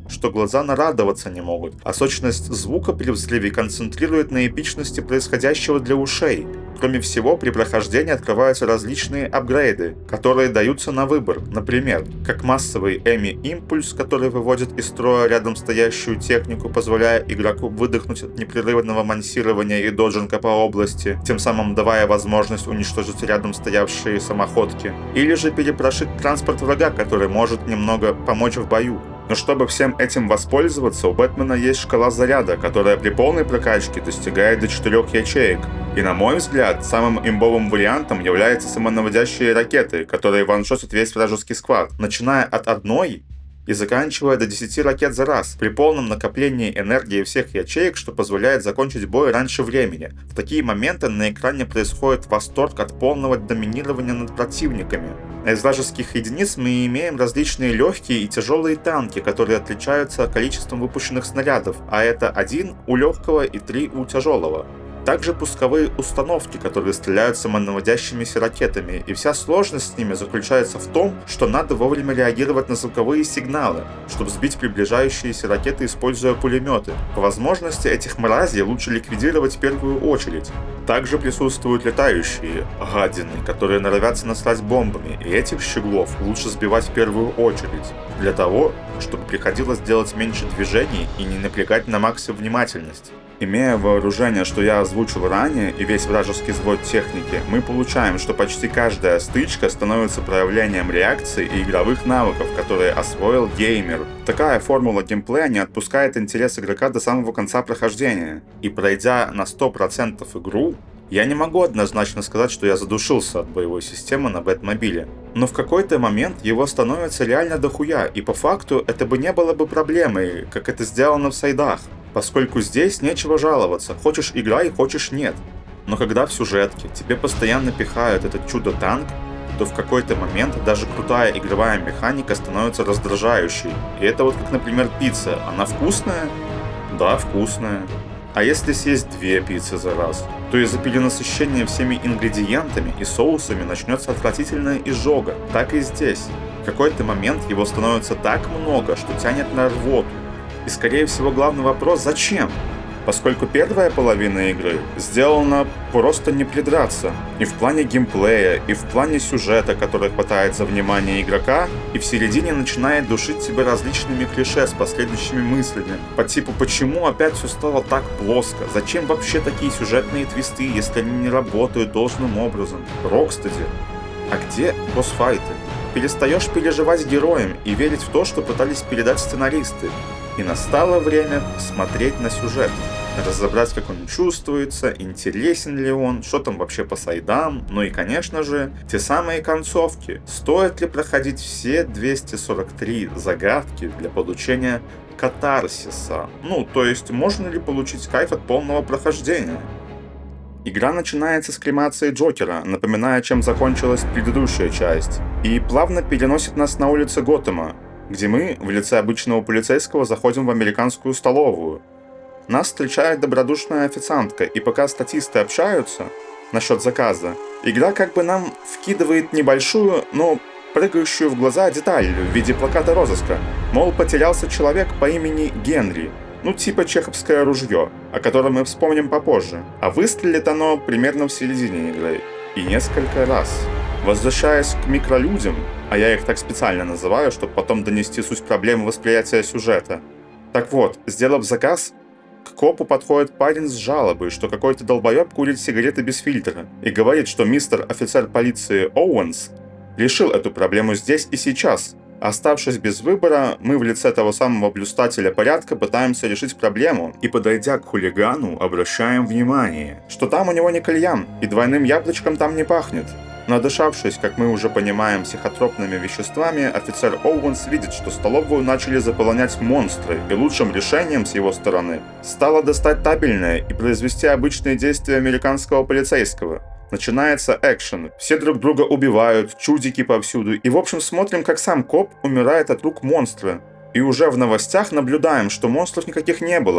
A: что глаза нарадоваться не могут, а сочность звука при взрыве концентрирует на эпичности происходящего для ушей. Кроме всего, при прохождении открываются различные апгрейды, которые даются на выбор. Например, как массовый Эми-импульс, который выводит из строя рядом стоящую технику, позволяя игроку выдохнуть от непрерывного мансирования и доджинга по области, тем самым давая возможность уничтожить рядом стоявшие самоходки. Или же перепрошить транспорт врага, который может немного помочь в бою. Но чтобы всем этим воспользоваться, у Бэтмена есть шкала заряда, которая при полной прокачке достигает до четырёх ячеек. И на мой взгляд, самым имбовым вариантом являются самонаводящие ракеты, которые ваншотят весь вражеский склад, начиная от одной и заканчивая до десяти ракет за раз, при полном накоплении энергии всех ячеек, что позволяет закончить бой раньше времени. В такие моменты на экране происходит восторг от полного доминирования над противниками. А из вражеских единиц мы имеем различные легкие и тяжелые танки, которые отличаются количеством выпущенных снарядов, а это один у легкого и три у тяжелого. Также пусковые установки, которые стреляют самонаводящимися ракетами, и вся сложность с ними заключается в том, что надо вовремя реагировать на звуковые сигналы, чтобы сбить приближающиеся ракеты, используя пулеметы. По возможности этих мразей лучше ликвидировать в первую очередь. Также присутствуют летающие гадины, которые норовятся наслать бомбами, и этих щеглов лучше сбивать в первую очередь, для того, чтобы приходилось делать меньше движений и не напрягать на максимум внимательность. Имея вооружение, что я озвучил ранее, и весь вражеский взвод техники, мы получаем, что почти каждая стычка становится проявлением реакции и игровых навыков, которые освоил геймер. Такая формула геймплея не отпускает интерес игрока до самого конца прохождения. И пройдя на сто процентов игру, я не могу однозначно сказать, что я задушился от боевой системы на Бэтмобиле. Но в какой-то момент его становится реально дохуя, и по факту это бы не было бы проблемой, как это сделано в сайдах. Поскольку здесь нечего жаловаться, хочешь играй, хочешь нет. Но когда в сюжетке тебе постоянно пихают этот чудо-танк, то в какой-то момент даже крутая игровая механика становится раздражающей. И это вот как, например, пицца. Она вкусная? Да, вкусная. А если съесть две пиццы за раз, то из-за перенасыщения всеми ингредиентами и соусами начнется отвратительная изжога. Так и здесь. В какой-то момент его становится так много, что тянет на рвоту. И скорее всего главный вопрос – зачем? Поскольку первая половина игры сделана просто не придраться. И в плане геймплея, и в плане сюжета, который хватает за внимание игрока, и в середине начинает душить себя различными клише с последующими мыслями. По типу «почему опять все стало так плоско? Зачем вообще такие сюжетные твисты, если они не работают должным образом? Рокстеди, а где босс-файты?» Перестаешь переживать героям и верить в то, что пытались передать сценаристы. И настало время смотреть на сюжет, разобрать, как он чувствуется, интересен ли он, что там вообще по сайдам, ну и, конечно же, те самые концовки. Стоит ли проходить все двести сорок три загадки для получения катарсиса? Ну, то есть, можно ли получить кайф от полного прохождения? Игра начинается с кремации Джокера, напоминая, чем закончилась предыдущая часть, и плавно переносит нас на улицы Готэма, где мы, в лице обычного полицейского, заходим в американскую столовую. Нас встречает добродушная официантка, и пока статисты общаются насчет заказа, игра как бы нам вкидывает небольшую, но прыгающую в глаза деталь в виде плаката розыска. Мол, потерялся человек по имени Генри, ну типа чеховское ружье, о котором мы вспомним попозже. А выстрелит оно примерно в середине игры, и несколько раз. Возвращаясь к микролюдям, а я их так специально называю, чтобы потом донести суть проблемы восприятия сюжета. Так вот, сделав заказ, к копу подходит парень с жалобой, что какой-то долбоеб курит сигареты без фильтра, и говорит, что мистер офицер полиции Оуэнс решил эту проблему здесь и сейчас. Оставшись без выбора, мы в лице того самого блюстателя порядка пытаемся решить проблему и, подойдя к хулигану, обращаем внимание, что там у него не кальян и двойным яблочком там не пахнет. Надышавшись, как мы уже понимаем, психотропными веществами, офицер Оуэнс видит, что столовую начали заполонять монстры, и лучшим решением с его стороны стало достать табельное и произвести обычные действия американского полицейского. Начинается экшен, все друг друга убивают, чудики повсюду, и в общем смотрим, как сам коп умирает от рук монстра. И уже в новостях наблюдаем, что монстров никаких не было,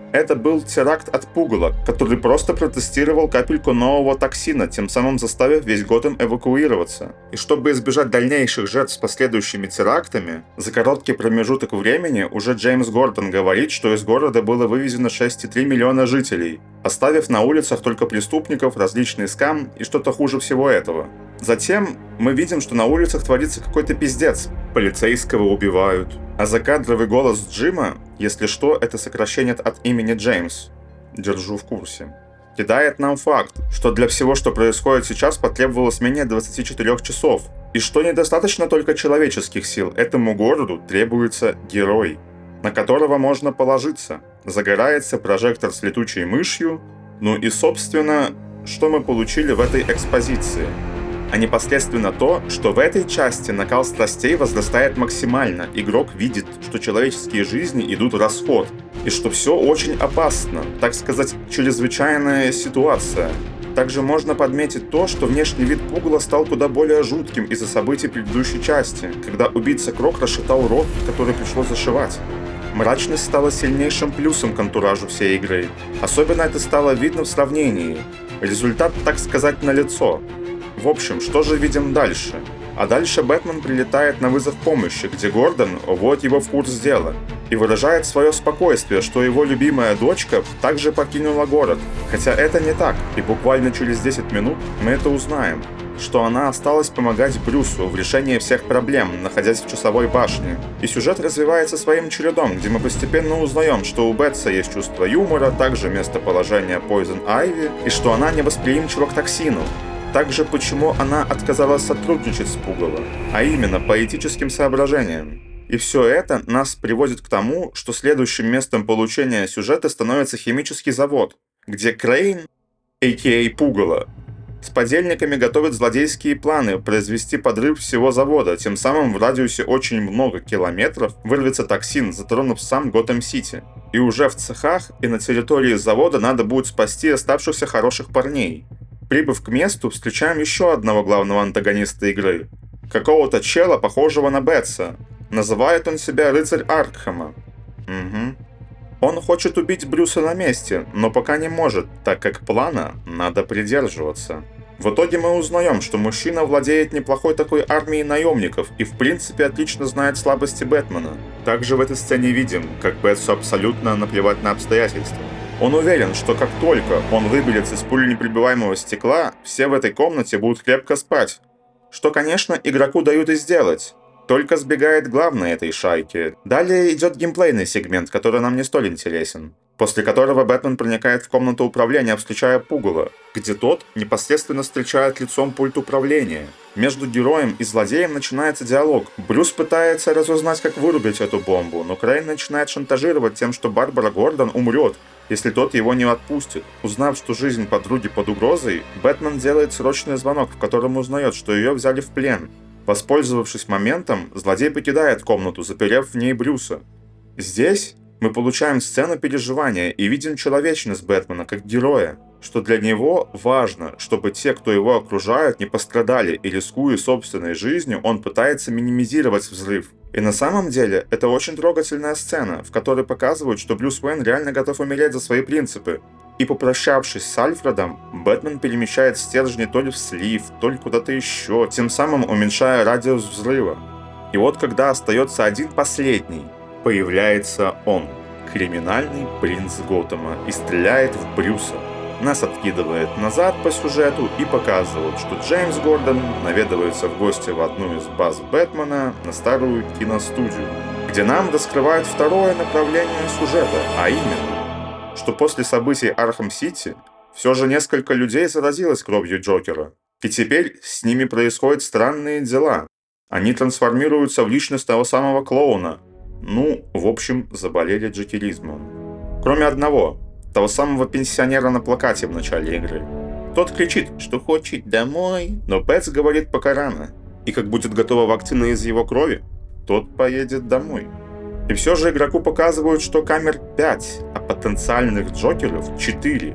A: Это был теракт от Пугала, который просто протестировал капельку нового токсина, тем самым заставив весь Готэм эвакуироваться. И чтобы избежать дальнейших жертв с последующими терактами, за короткий промежуток времени уже Джеймс Гордон говорит, что из города было вывезено шесть целых три десятых жителей, оставив на улицах только преступников, различный скам и что-то хуже всего этого. Затем мы видим, что на улицах творится какой-то пиздец. Полицейского убивают. А закадровый голос Джима, если что, это сокращение от имени Джеймс. Держу в курсе. Кидает нам факт, что для всего, что происходит сейчас, потребовалось менее двадцати четырёх часов. И что недостаточно только человеческих сил, этому городу требуется герой, на которого можно положиться. Загорается прожектор с летучей мышью. Ну и, собственно, что мы получили в этой экспозиции? А непосредственно то, что в этой части накал страстей возрастает максимально. Игрок видит, что человеческие жизни идут в расход, и что все очень опасно, так сказать, чрезвычайная ситуация. Также можно подметить то, что внешний вид Пугала стал куда более жутким из-за событий предыдущей части, когда убийца Крок расшатал рот, который пришлось зашивать. Мрачность стала сильнейшим плюсом к антуражу всей игры. Особенно это стало видно в сравнении. Результат, так сказать, налицо. В общем, что же видим дальше? А дальше Бэтмен прилетает на вызов помощи, где Гордон вводит его в курс дела и выражает свое спокойствие, что его любимая дочка также покинула город. Хотя это не так, и буквально через десять минут мы это узнаем, что она осталась помогать Брюсу в решении всех проблем, находясь в часовой башне. И сюжет развивается своим чередом, где мы постепенно узнаем, что у Бэтса есть чувство юмора, также местоположение Poison Ivy, и что она невосприимчива к токсину. Также почему она отказалась сотрудничать с Пугало, а именно по этическим соображениям. И все это нас приводит к тому, что следующим местом получения сюжета становится химический завод, где Крейн, а.к.а. Пугало, с подельниками готовят злодейские планы произвести подрыв всего завода, тем самым в радиусе очень много километров вырвется токсин, затронув сам Готэм-Сити. И уже в цехах и на территории завода надо будет спасти оставшихся хороших парней. Прибыв к месту, встречаем еще одного главного антагониста игры. Какого-то чела, похожего на Бэтса. Называет он себя Рыцарь Аркхема. Угу. Он хочет убить Брюса на месте, но пока не может, так как плана надо придерживаться. В итоге мы узнаем, что мужчина владеет неплохой такой армией наемников и в принципе отлично знает слабости Бэтмена. Также в этой сцене видим, как Бэтсу абсолютно наплевать на обстоятельства. Он уверен, что как только он выберется из пуленепробиваемого стекла, все в этой комнате будут крепко спать. Что, конечно, игроку дают и сделать. Только сбегает главный этой шайки. Далее идет геймплейный сегмент, который нам не столь интересен. После которого Бэтмен проникает в комнату управления, встречая Пугало, где тот непосредственно встречает лицом пульт управления. Между героем и злодеем начинается диалог. Брюс пытается разузнать, как вырубить эту бомбу, но Крейн начинает шантажировать тем, что Барбара Гордон умрет, если тот его не отпустит. Узнав, что жизнь подруги под угрозой, Бэтмен делает срочный звонок, в котором узнает, что ее взяли в плен. Воспользовавшись моментом, злодей покидает комнату, заперев в ней Брюса. Здесь мы получаем сцену переживания и видим человечность Бэтмена как героя, что для него важно, чтобы те, кто его окружают, не пострадали, и рискуя собственной жизнью, он пытается минимизировать взрыв. И на самом деле, это очень трогательная сцена, в которой показывают, что Брюс Уэйн реально готов умереть за свои принципы. И попрощавшись с Альфредом, Бэтмен перемещает стержни то ли в слив, то ли куда-то еще, тем самым уменьшая радиус взрыва. И вот когда остается один последний, появляется он, криминальный принц Готэма, и стреляет в Брюса. Нас откидывает назад по сюжету и показывают, что Джеймс Гордон наведывается в гости в одну из баз Бэтмена на старую киностудию, где нам раскрывают второе направление сюжета, а именно, что после событий Архам-Сити все же несколько людей заразилось кровью Джокера, и теперь с ними происходят странные дела. Они трансформируются в личность того самого клоуна. Ну, в общем, заболели джокеризмом. Кроме одного, того самого пенсионера на плакате в начале игры. Тот кричит, что хочет домой, но Бэтс говорит пока рано. И как будет готова вакцина из его крови, тот поедет домой. И все же игроку показывают, что камер пять, а потенциальных Джокеров четыре.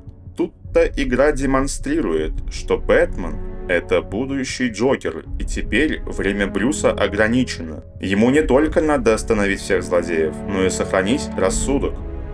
A: Тут-то игра демонстрирует, что Бэтмен — это будущий Джокер, и теперь время Брюса ограничено. Ему не только надо остановить всех злодеев, но и сохранить рассудок.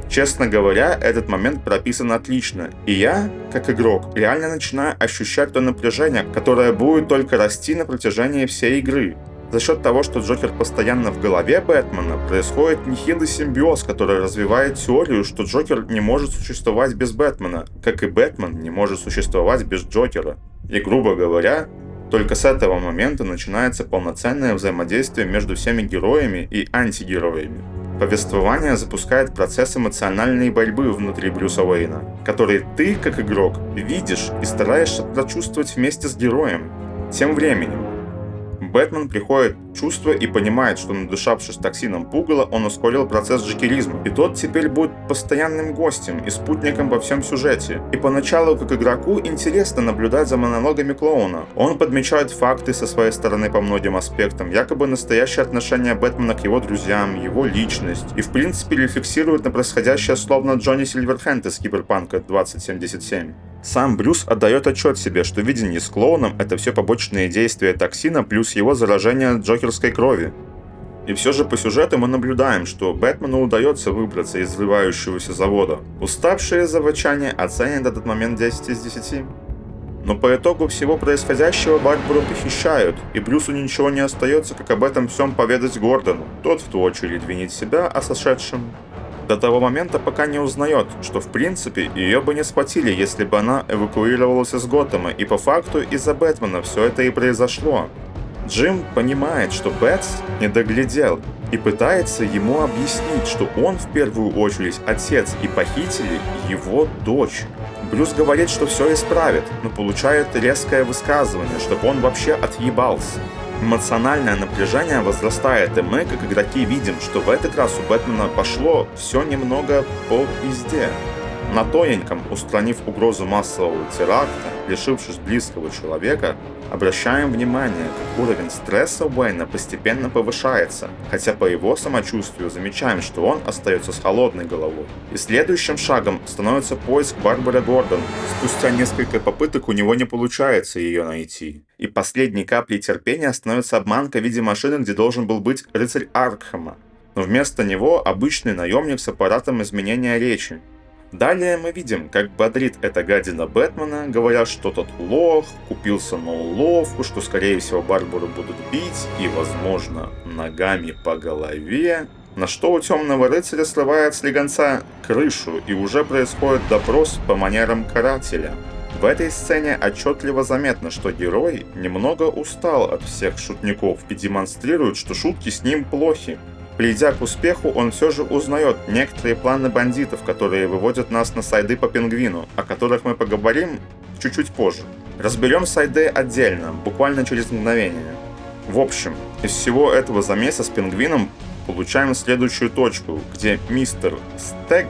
A: Честно говоря, этот момент прописан отлично, и я, как игрок, реально начинаю ощущать то напряжение, которое будет только расти на протяжении всей игры. За счет того, что Джокер постоянно в голове Бэтмена, происходит нехилый симбиоз, который развивает теорию, что Джокер не может существовать без Бэтмена, как и Бэтмен не может существовать без Джокера. И, грубо говоря, только с этого момента начинается полноценное взаимодействие между всеми героями и антигероями. Повествование запускает процесс эмоциональной борьбы внутри Брюса Уэйна, который ты, как игрок, видишь и стараешься прочувствовать вместе с героем. Тем временем, Бэтмен приходит в чувство и понимает, что, надышавшись токсином пугала, он ускорил процесс джокеризма, и тот теперь будет постоянным гостем и спутником во всем сюжете. И поначалу, как игроку, интересно наблюдать за монологами клоуна. Он подмечает факты со своей стороны по многим аспектам, якобы настоящее отношение Бэтмена к его друзьям, его личность, и в принципе рефлексирует на происходящее словно Джонни Сильверхенд из Киберпанка двадцать семьдесят семь. Сам Брюс отдает отчет себе, что видение с клоуном — это все побочные действия токсина плюс его заражение джокерской крови. И все же по сюжету мы наблюдаем, что Бэтмену удается выбраться из взрывающегося завода. Уставшие заводчане оценят этот момент десять из десяти. Но по итогу всего происходящего Барбару похищают, и Брюсу ничего не остается, как об этом всем поведать Гордону. Тот, в свою очередь, винит себя о сошедшем. До того момента, пока не узнает, что в принципе ее бы не схватили, если бы она эвакуировалась из Готэма, и по факту из-за Бэтмена все это и произошло. Джим понимает, что Бэтс не доглядел, и пытается ему объяснить, что он в первую очередь отец, и похитили его дочь. Брюс говорит, что все исправит, но получает резкое высказывание, чтобы он вообще отъебался. Эмоциональное напряжение возрастает, и мы, как игроки, видим, что в этот раз у Бэтмена пошло все немного по пизде. На тоненьком, устранив угрозу массового теракта, лишившись близкого человека, обращаем внимание, как уровень стресса Уэйна постепенно повышается, хотя по его самочувствию замечаем, что он остается с холодной головой. И следующим шагом становится поиск Барбары Гордон. Спустя несколько попыток у него не получается ее найти. И последней каплей терпения становится обманка в виде машины, где должен был быть рыцарь Аркхема. Но вместо него обычный наемник с аппаратом изменения речи. Далее мы видим, как бодрит эта гадина Бэтмена, говоря, что тот лох, купился на уловку, что скорее всего Барбару будут бить и, возможно, ногами по голове. На что у темного рыцаря срывает с слегонца крышу, и уже происходит допрос по манерам карателя. В этой сцене отчетливо заметно, что герой немного устал от всех шутников и демонстрирует, что шутки с ним плохи. Придя к успеху, он все же узнает некоторые планы бандитов, которые выводят нас на сайды по Пингвину, о которых мы поговорим чуть-чуть позже. Разберем сайды отдельно, буквально через мгновение. В общем, из всего этого замеса с Пингвином получаем следующую точку, где мистер Стэг,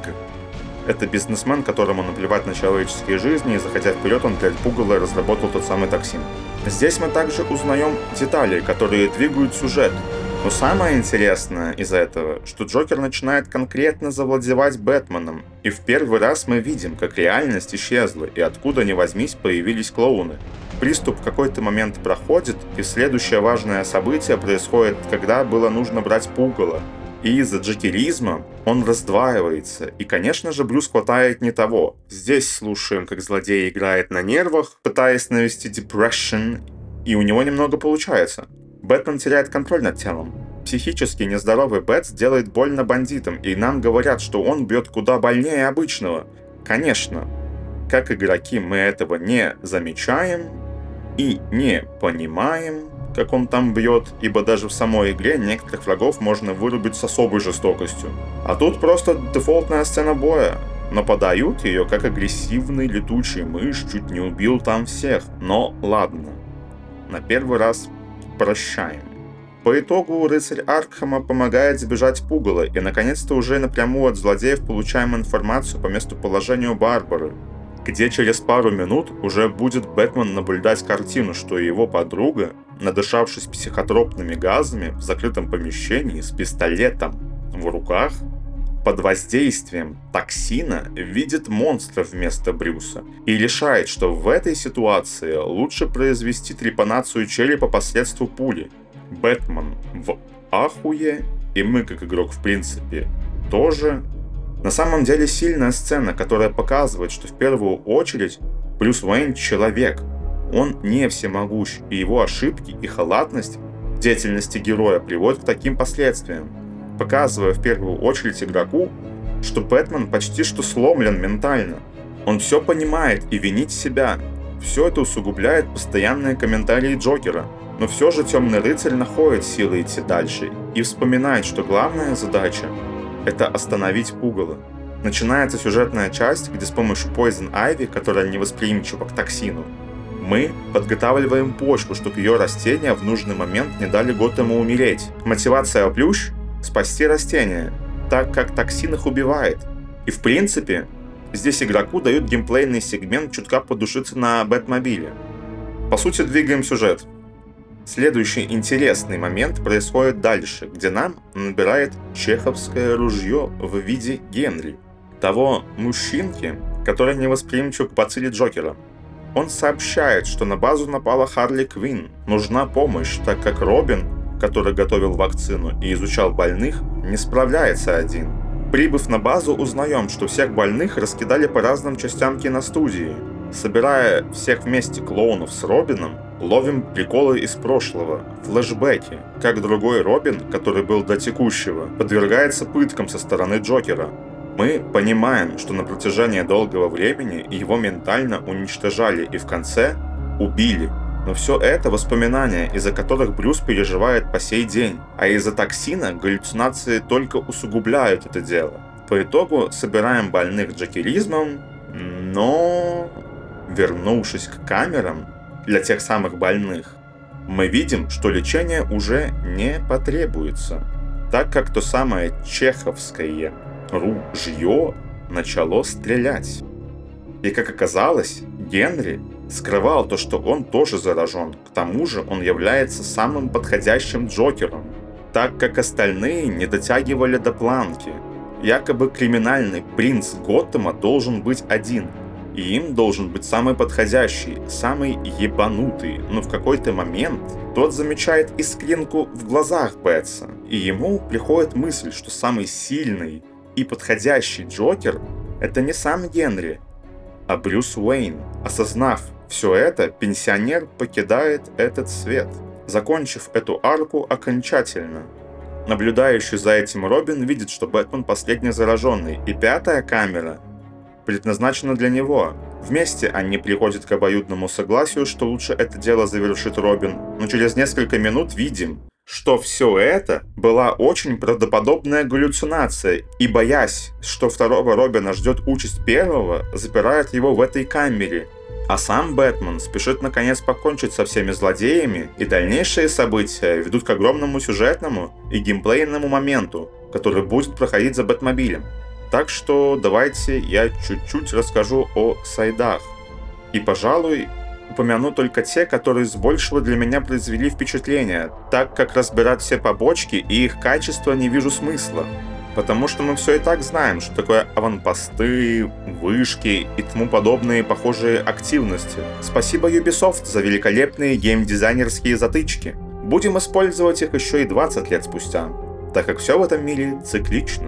A: это бизнесмен, которому наплевать на человеческие жизни, и заходя вперед, он для пугала разработал тот самый токсин. Здесь мы также узнаем детали, которые двигают сюжет. Но самое интересное из этого, что Джокер начинает конкретно завладевать Бэтменом, и в первый раз мы видим, как реальность исчезла, и откуда ни возьмись появились клоуны. Приступ в какой-то момент проходит, и следующее важное событие происходит, когда было нужно брать пугало. И из-за джокеризма он раздваивается, и, конечно же, Брюс хватает не того. Здесь слушаем, как злодей играет на нервах, пытаясь навести депрессион, и у него немного получается. Бэтмен теряет контроль над телом. Психически нездоровый Бэтс делает больно бандитам, и нам говорят, что он бьет куда больнее обычного. Конечно, как игроки мы этого не замечаем и не понимаем, как он там бьет, ибо даже в самой игре некоторых врагов можно вырубить с особой жестокостью. А тут просто дефолтная сцена боя. Но подают ее как агрессивный летучий мышь, чуть не убил там всех. Но ладно, на первый раз прощаем. По итогу рыцарь Аркхема помогает сбежать пугало, и наконец-то уже напрямую от злодеев получаем информацию по местоположению Барбары, где через пару минут уже будет Бэтмен наблюдать картину, что его подруга, надышавшись психотропными газами в закрытом помещении с пистолетом в руках, под воздействием токсина видит монстра вместо Брюса и решает, что в этой ситуации лучше произвести трепанацию черепа посредством пули. Бэтмен в ахуе, и мы как игрок в принципе тоже. На самом деле сильная сцена, которая показывает, что в первую очередь Брюс Уэйн – человек. Он не всемогущ, и его ошибки и халатность в деятельности героя приводят к таким последствиям, показывая в первую очередь игроку, что Бэтмен почти что сломлен ментально. Он все понимает и винит себя. Все это усугубляет постоянные комментарии Джокера, но все же Темный Рыцарь находит силы идти дальше и вспоминает, что главная задача – это остановить пугало. Начинается сюжетная часть, где с помощью Poison Ivy, которая невосприимчива к токсину, мы подготавливаем почву, чтобы ее растения в нужный момент не дали Готэму умереть. Мотивация Плющ – спасти растения, так как токсин их убивает. И в принципе, здесь игроку дают геймплейный сегмент чутка подушиться на Бэтмобиле. По сути, двигаем сюжет. Следующий интересный момент происходит дальше, где нам набирает чеховское ружье в виде Генри, того мужчинки, который невосприимчив к бацилле Джокера. Он сообщает, что на базу напала Харли Квинн, нужна помощь, так как Робин, который готовил вакцину и изучал больных, не справляется один. Прибыв на базу, узнаем, что всех больных раскидали по разным частям киностудии. Собирая всех вместе клоунов с Робином, ловим приколы из прошлого, флешбеки, как другой Робин, который был до текущего, подвергается пыткам со стороны Джокера. Мы понимаем, что на протяжении долгого времени его ментально уничтожали и в конце убили. Но все это воспоминания, из-за которых Брюс переживает по сей день, а из-за токсина галлюцинации только усугубляют это дело. По итогу собираем больных джокеризмом, но, вернувшись к камерам для тех самых больных, мы видим, что лечение уже не потребуется, так как то самое чеховское ружье начало стрелять. И как оказалось, Генри скрывал то, что он тоже заражен. К тому же он является самым подходящим Джокером, так как остальные не дотягивали до планки. Якобы криминальный принц Готэма должен быть один, и им должен быть самый подходящий, самый ебанутый. Но в какой-то момент тот замечает искринку в глазах Бэтса, и ему приходит мысль, что самый сильный и подходящий Джокер — это не сам Генри, а Брюс Уэйн. Осознав все это, пенсионер покидает этот свет, закончив эту арку окончательно. Наблюдающий за этим Робин видит, что Бэтмен последний зараженный, и пятая камера предназначена для него. Вместе они приходят к обоюдному согласию, что лучше это дело завершит Робин, но через несколько минут видим, что все это была очень правдоподобная галлюцинация, и боясь, что второго Робина ждет участь первого, запирает его в этой камере. А сам Бэтмен спешит наконец покончить со всеми злодеями, и дальнейшие события ведут к огромному сюжетному и геймплейному моменту, который будет проходить за Бэтмобилем. Так что давайте я чуть-чуть расскажу о сайдах. И, пожалуй, упомяну только те, которые с большего для меня произвели впечатление, так как разбирать все побочки и их качество не вижу смысла. Потому что мы все и так знаем, что такое аванпосты, вышки и тому подобные похожие активности. Спасибо Ubisoft за великолепные геймдизайнерские затычки. Будем использовать их еще и двадцать лет спустя, так как все в этом мире циклично.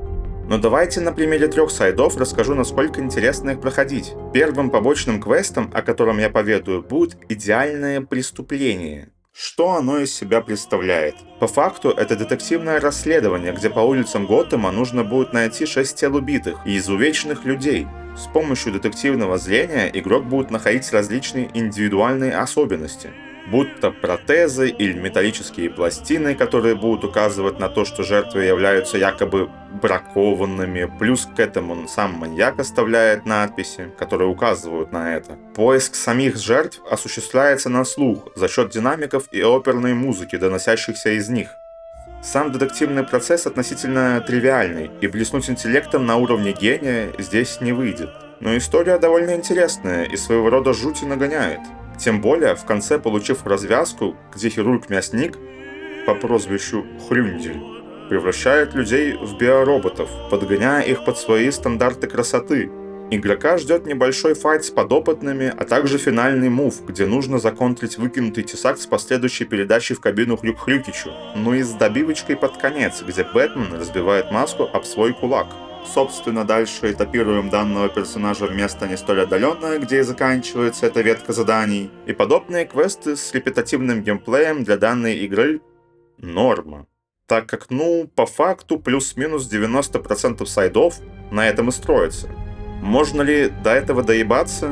A: Но давайте на примере трех сайдов расскажу, насколько интересно их проходить. Первым побочным квестом, о котором я поведаю, будет идеальное преступление. Что оно из себя представляет? По факту, это детективное расследование, где по улицам Готэма нужно будет найти шесть тел убитых и изувеченных людей. С помощью детективного зрения игрок будет находить различные индивидуальные особенности, будь то протезы или металлические пластины, которые будут указывать на то, что жертвы являются якобы бракованными, плюс к этому сам маньяк оставляет надписи, которые указывают на это. Поиск самих жертв осуществляется на слух за счет динамиков и оперной музыки, доносящихся из них. Сам детективный процесс относительно тривиальный, и блеснуть интеллектом на уровне гения здесь не выйдет. Но история довольно интересная и своего рода жути нагоняет. Тем более, в конце, получив развязку, где хирург-мясник по прозвищу Хрюндель превращает людей в биороботов, подгоняя их под свои стандарты красоты. Игрока ждет небольшой файт с подопытными, а также финальный мув, где нужно законтрить выкинутый тесак с последующей передачей в кабину Хрюк-Хрюкичу, ну и с добивочкой под конец, где Бэтмен разбивает маску об свой кулак. Собственно, дальше этапируем данного персонажа в место не столь отдаленное, где и заканчивается эта ветка заданий. И подобные квесты с репетативным геймплеем для данной игры — норма. Так как, ну, по факту, плюс-минус девяносто процентов сайдов на этом и строится. Можно ли до этого доебаться?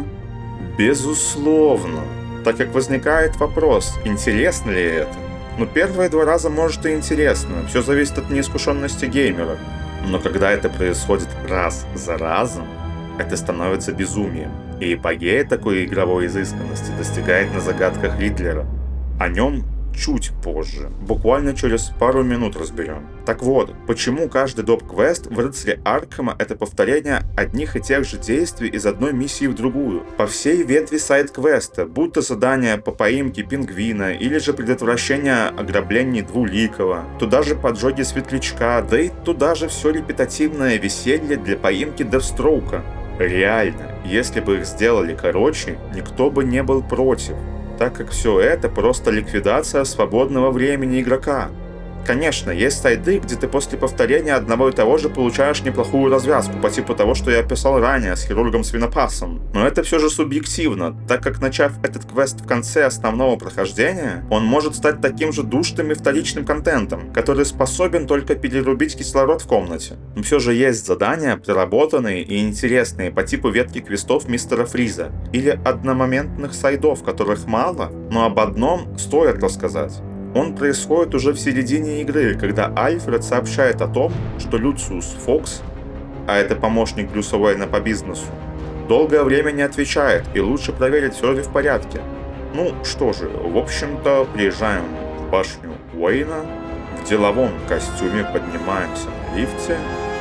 A: Безусловно. Так как возникает вопрос, интересно ли это? Ну, первые два раза может и интересно, все зависит от неискушенности геймера. Но когда это происходит раз за разом, это становится безумием. И эпогея такой игровой изысканности достигает на загадках Ридлера. О нем чуть позже, буквально через пару минут разберем. Так вот, почему каждый доп-квест в Рыцаре Аркхема — это повторение одних и тех же действий из одной миссии в другую, по всей ветви сайд-квеста, будто задание по поимке пингвина или же предотвращение ограблений Двуликого, туда же поджоги Светлячка, да и туда же все репетативное веселье для поимки Девстроука. Реально, если бы их сделали короче, никто бы не был против, так как все это просто ликвидация свободного времени игрока. Конечно, есть сайды, где ты после повторения одного и того же получаешь неплохую развязку, по типу того, что я описал ранее с хирургом Свинопасом. Но это все же субъективно, так как, начав этот квест в конце основного прохождения, он может стать таким же душным и вторичным контентом, который способен только перерубить кислород в комнате. Но все же есть задания, проработанные и интересные по типу ветки квестов Мистера Фриза, или одномоментных сайдов, которых мало, но об одном стоит рассказать. Он происходит уже в середине игры, когда Альфред сообщает о том, что Люциус Фокс, а это помощник Брюса Уэйна по бизнесу, долгое время не отвечает, и лучше проверить, все ли в порядке. Ну что же, в общем-то, приезжаем в башню Уэйна, в деловом костюме поднимаемся на лифте,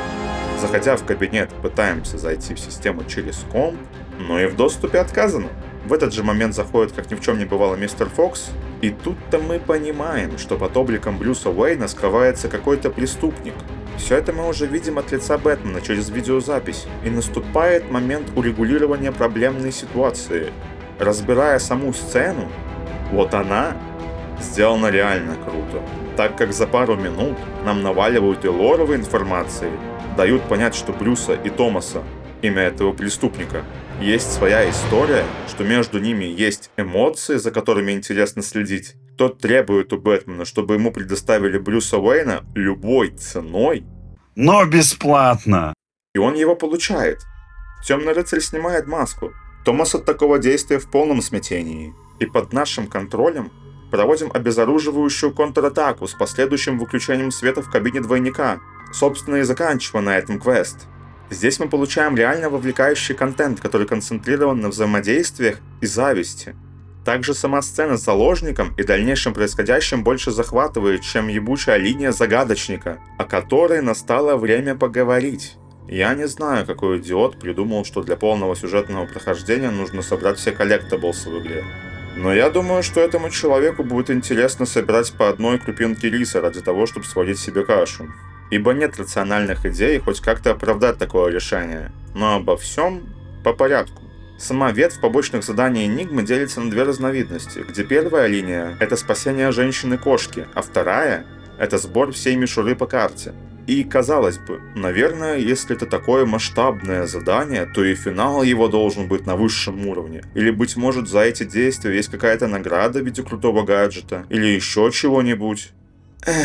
A: заходя в кабинет, пытаемся зайти в систему через комп, но и в доступе отказано. В этот же момент заходит, как ни в чем не бывало, мистер Фокс, и тут-то мы понимаем, что под обликом Брюса Уэйна скрывается какой-то преступник. Все это мы уже видим от лица Бэтмена через видеозапись, и наступает момент урегулирования проблемной ситуации. Разбирая саму сцену, вот она сделана реально круто, так как за пару минут нам наваливают и лоровой информации, дают понять, что Брюса и Томаса, имя этого преступника, есть своя история, что между ними есть эмоции, за которыми интересно следить. Тот требует у Бэтмена, чтобы ему предоставили Брюса Уэйна любой ценой.
G: Но бесплатно.
A: И он его получает. Темный рыцарь снимает маску. Томас от такого действия в полном смятении. И под нашим контролем проводим обезоруживающую контратаку с последующим выключением света в кабине двойника. Собственно, и заканчивая на этом квест. Здесь мы получаем реально вовлекающий контент, который концентрирован на взаимодействиях и зависти. Также сама сцена с заложником и дальнейшим происходящим больше захватывает, чем ебучая линия загадочника, о которой настало время поговорить. Я не знаю, какой идиот придумал, что для полного сюжетного прохождения нужно собрать все коллектаблсы в игре. Но я думаю, что этому человеку будет интересно собирать по одной крупинке риса ради того, чтобы сварить себе кашу. Ибо нет рациональных идей хоть как-то оправдать такое решение. Но обо всем по порядку. Сама ветвь побочных заданий Энигмы делится на две разновидности, где первая линия — это спасение женщины-кошки, а вторая — это сбор всей мишуры по карте. И, казалось бы, наверное, если это такое масштабное задание, то и финал его должен быть на высшем уровне. Или, быть может, за эти действия есть какая-то награда в виде крутого гаджета, или еще чего-нибудь. Эх...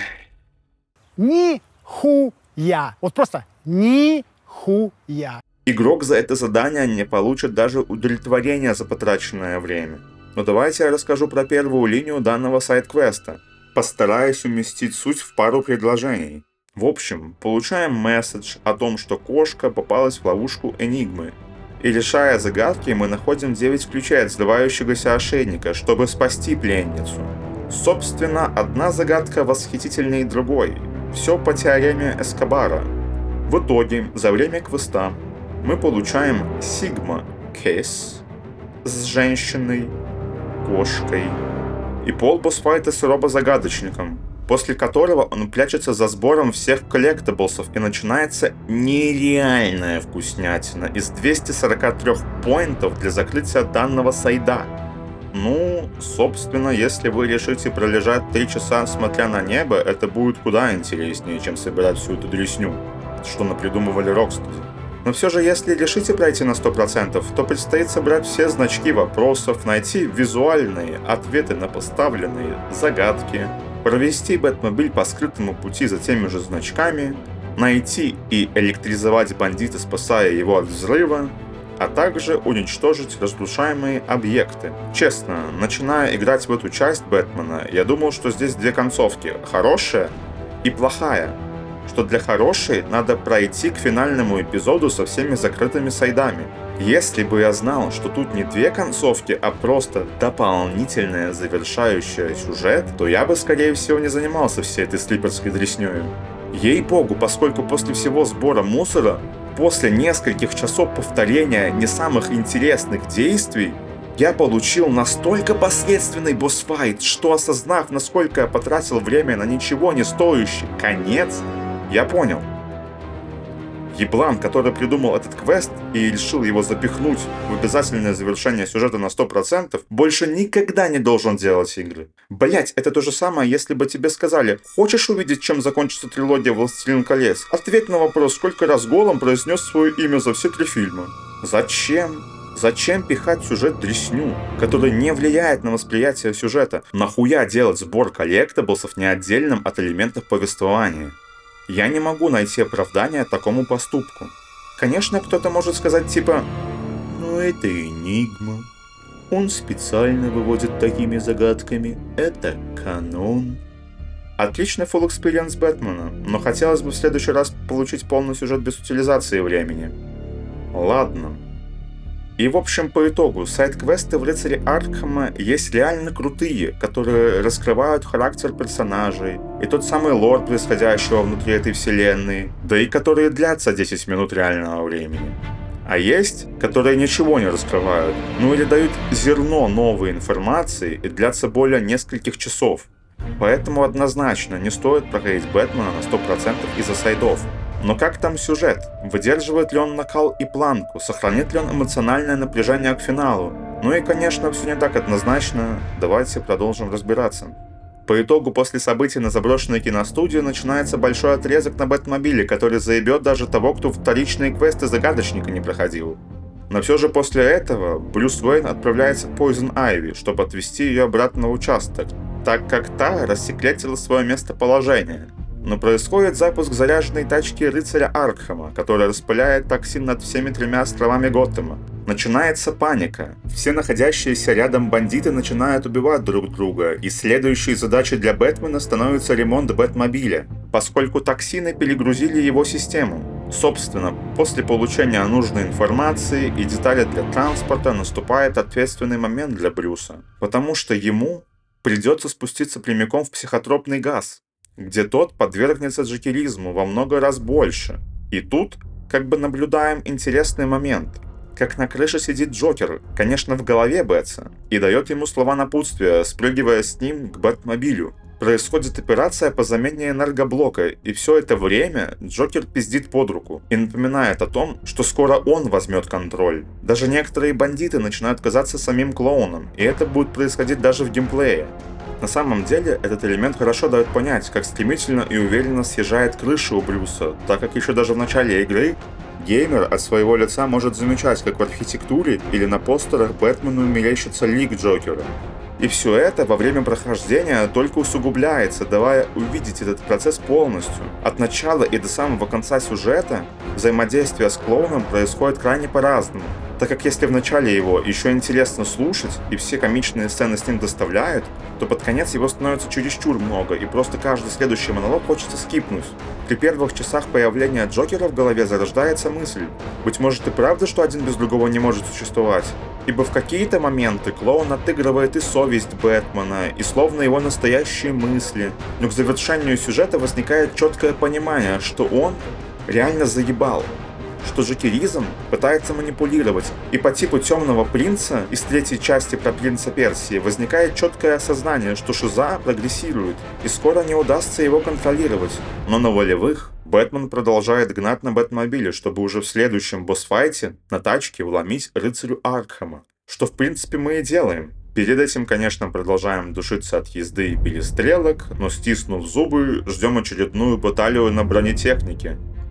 H: Ни-ху-я. Вот просто ни-ху-я.
A: Игрок за это задание не получит даже удовлетворения за потраченное время. Но давайте я расскажу про первую линию данного сайд-квеста. Постараюсь уместить суть в пару предложений. В общем, получаем месседж о том, что кошка попалась в ловушку Энигмы. И решая загадки, мы находим девять ключей от сливающегося ошейника, чтобы спасти пленницу. Собственно, одна загадка восхитительнее другой. Все по теореме Эскобара. В итоге, за время квеста, мы получаем Сигма Кейс с женщиной, кошкой и полбосс-файта с робо-загадочником, после которого он прячется за сбором всех коллектаблсов, и начинается нереальная вкуснятина из двухсот сорока трёх поинтов для закрытия данного сайда. Ну, собственно, если вы решите пролежать три часа, смотря на небо, это будет куда интереснее, чем собирать всю эту дресню. что напридумывали Rocksteady. Но все же, если решите пройти на сто процентов, то предстоит собрать все значки вопросов, найти визуальные ответы на поставленные загадки, провести Бэтмобиль по скрытому пути за теми же значками, найти и электризовать бандита, спасая его от взрыва, а также уничтожить разрушаемые объекты. Честно, начиная играть в эту часть Бэтмена, я думал, что здесь две концовки – хорошая и плохая. Что для хорошей надо пройти к финальному эпизоду со всеми закрытыми сайдами. Если бы я знал, что тут не две концовки, а просто дополнительная завершающая сюжет, то я бы, скорее всего, не занимался всей этой слиперской дреснёю. Ей-богу, поскольку после всего сбора мусора, после нескольких часов повторения не самых интересных действий, я получил настолько посредственный босс-файт, что, осознав, насколько я потратил время на ничего не стоящий конец, я понял. Еблан, который придумал этот квест и решил его запихнуть в обязательное завершение сюжета на сто процентов, больше никогда не должен делать игры. Блять, это то же самое, если бы тебе сказали: хочешь увидеть, чем закончится трилогия «Властелин колец»? Ответь на вопрос, сколько раз Голлум произнес свое имя за все три фильма. Зачем? Зачем пихать сюжет дресню, который не влияет на восприятие сюжета? Нахуя делать сбор коллектаблсов не отдельным от элементов повествования? Я не могу найти оправдания такому поступку. Конечно, кто-то может сказать типа: ну это Энигма, он специально выводит такими загадками, это канон. Отличный full experience Бэтмена, но хотелось бы в следующий раз получить полный сюжет без утилизации времени. Ладно. И в общем, по итогу, сайд-квесты в Рыцаре Аркхема есть реально крутые, которые раскрывают характер персонажей, и тот самый лор происходящего внутри этой вселенной, да и которые длятся десять минут реального времени. А есть, которые ничего не раскрывают, ну или дают зерно новой информации и длятся более нескольких часов. Поэтому однозначно не стоит проходить Бэтмена на сто процентов из-за сайдов. Но как там сюжет? Выдерживает ли он накал и планку? Сохранит ли он эмоциональное напряжение к финалу? Ну и, конечно, все не так однозначно. Давайте продолжим разбираться. По итогу, после событий на заброшенной киностудии начинается большой отрезок на Бэтмобиле, который заебет даже того, кто вторичные квесты загадочника не проходил. Но все же после этого Брюс Уэйн отправляется к Poison Ivy, чтобы отвезти ее обратно в участок, так как та рассекретила свое местоположение. Но происходит запуск заряженной тачки Рыцаря Аркхема, которая распыляет токсин над всеми тремя островами Готэма. Начинается паника. Все находящиеся рядом бандиты начинают убивать друг друга, и следующей задачей для Бэтмена становится ремонт Бэтмобиля, поскольку токсины перегрузили его систему. Собственно, после получения нужной информации и деталей для транспорта наступает ответственный момент для Брюса, потому что ему придется спуститься прямиком в психотропный газ, где тот подвергнется джокеризму во много раз больше. И тут как бы наблюдаем интересный момент. Как на крыше сидит Джокер, конечно в голове Бэтса, и дает ему слова напутствия, спрыгивая с ним к Бэтмобилю. Происходит операция по замене энергоблока, и все это время Джокер пиздит под руку и напоминает о том, что скоро он возьмет контроль. Даже некоторые бандиты начинают казаться самим клоуном, и это будет происходить даже в геймплее. На самом деле, этот элемент хорошо дает понять, как стремительно и уверенно съезжает крыша у Брюса, так как еще даже в начале игры геймер от своего лица может замечать, как в архитектуре или на постерах Бэтмену мерещится лик Джокера. И все это во время прохождения только усугубляется, давая увидеть этот процесс полностью. От начала и до самого конца сюжета взаимодействие с клоуном происходит крайне по-разному, так как если в начале его еще интересно слушать и все комичные сцены с ним доставляют, то под конец его становится чересчур много и просто каждый следующий монолог хочется скипнуть. При первых часах появления Джокера в голове зарождается мысль: быть может и правда, что один без другого не может существовать? Ибо в какие-то моменты клоун отыгрывает и совесть Бэтмена, и словно его настоящие мысли, но к завершению сюжета возникает четкое понимание, что он реально заебал, что джокеризм пытается манипулировать, и по типу Темного принца из третьей части про принца Персии возникает четкое осознание, что шиза прогрессирует, и скоро не удастся его контролировать. Но на волевых Бэтмен продолжает гнать на Бэтмобиле, чтобы уже в следующем босс-файте на тачке вломить рыцарю Аркхема, что в принципе мы и делаем. Перед этим, конечно, продолжаем душиться от езды и перестрелок, но стиснув зубы, ждем очередную баталию на бронетехнике,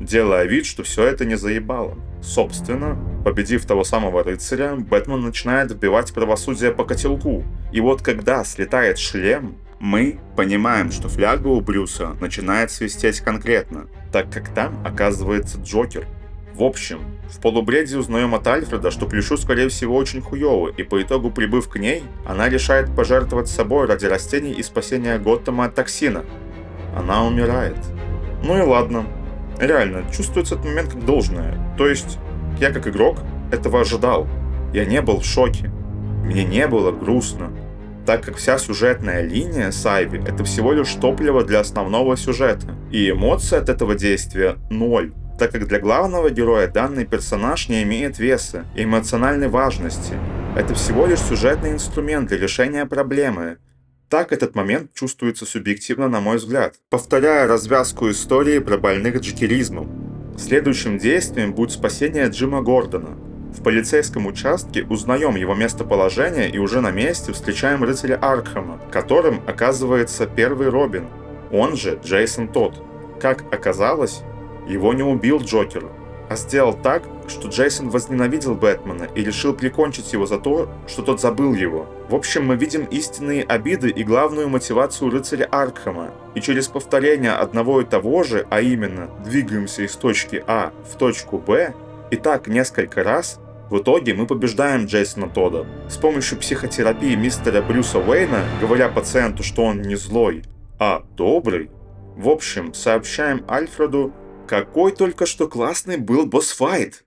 A: делая вид, что все это не заебало. Собственно, победив того самого рыцаря, Бэтмен начинает вбивать правосудие по котелку. И вот когда слетает шлем, мы понимаем, что фляга у Брюса начинает свистеть конкретно, так как там оказывается Джокер. В общем, в полубреде узнаем от Альфреда, что Плющу скорее всего очень хуёво, и по итогу, прибыв к ней, она решает пожертвовать собой ради растений и спасения Готэма от токсина. Она умирает. Ну и ладно. Реально, чувствуется этот момент как должное. То есть, я как игрок этого ожидал. Я не был в шоке. Мне не было грустно. Так как вся сюжетная линия с Айви — это всего лишь топливо для основного сюжета. И эмоции от этого действия ноль. Так как для главного героя данный персонаж не имеет веса и эмоциональной важности. Это всего лишь сюжетный инструмент для решения проблемы. Так этот момент чувствуется субъективно, на мой взгляд. Повторяя развязку истории про больных джокеризмом. Следующим действием будет спасение Джима Гордона. В полицейском участке узнаем его местоположение и уже на месте встречаем рыцаря Аркхема, которым оказывается первый Робин, он же Джейсон Тодд. Как оказалось, его не убил Джокер, а сделал так, что Джейсон возненавидел Бэтмена и решил прикончить его за то, что тот забыл его. В общем, мы видим истинные обиды и главную мотивацию рыцаря Аркхема. И через повторение одного и того же, а именно двигаемся из точки А в точку Б, и так несколько раз, в итоге мы побеждаем Джейсона Тодда. С помощью психотерапии мистера Брюса Уэйна, говоря пациенту, что он не злой, а добрый. В общем, сообщаем Альфреду, какой только что классный был босс-файт.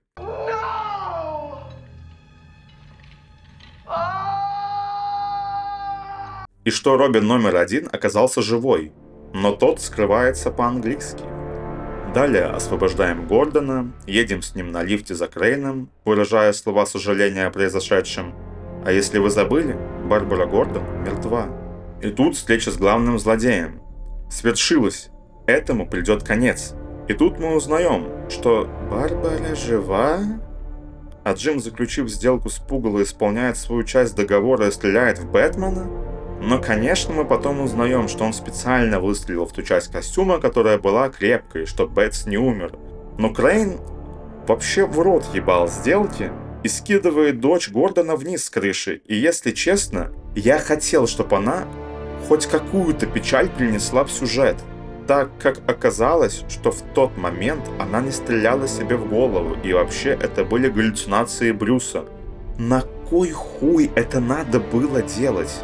A: И что Робин номер один оказался живой, но тот скрывается по-английски. Далее освобождаем Гордона, едем с ним на лифте за Крейном, выражая слова сожаления о произошедшем. А если вы забыли, Барбара Гордон мертва. И тут встреча с главным злодеем. Свершилось. Этому придет конец. И тут мы узнаем, что Барбара жива, а Джим, заключив сделку с Пугало, исполняет свою часть договора и стреляет в Бэтмена. Но, конечно, мы потом узнаем, что он специально выстрелил в ту часть костюма, которая была крепкой, чтобы Бэтс не умер. Но Крейн вообще в рот ебал сделки и скидывает дочь Гордона вниз с крыши. И если честно, я хотел, чтобы она хоть какую-то печаль принесла в сюжет. Так как оказалось, что в тот момент она не стреляла себе в голову, и вообще это были галлюцинации Брюса. На кой хуй это надо было делать?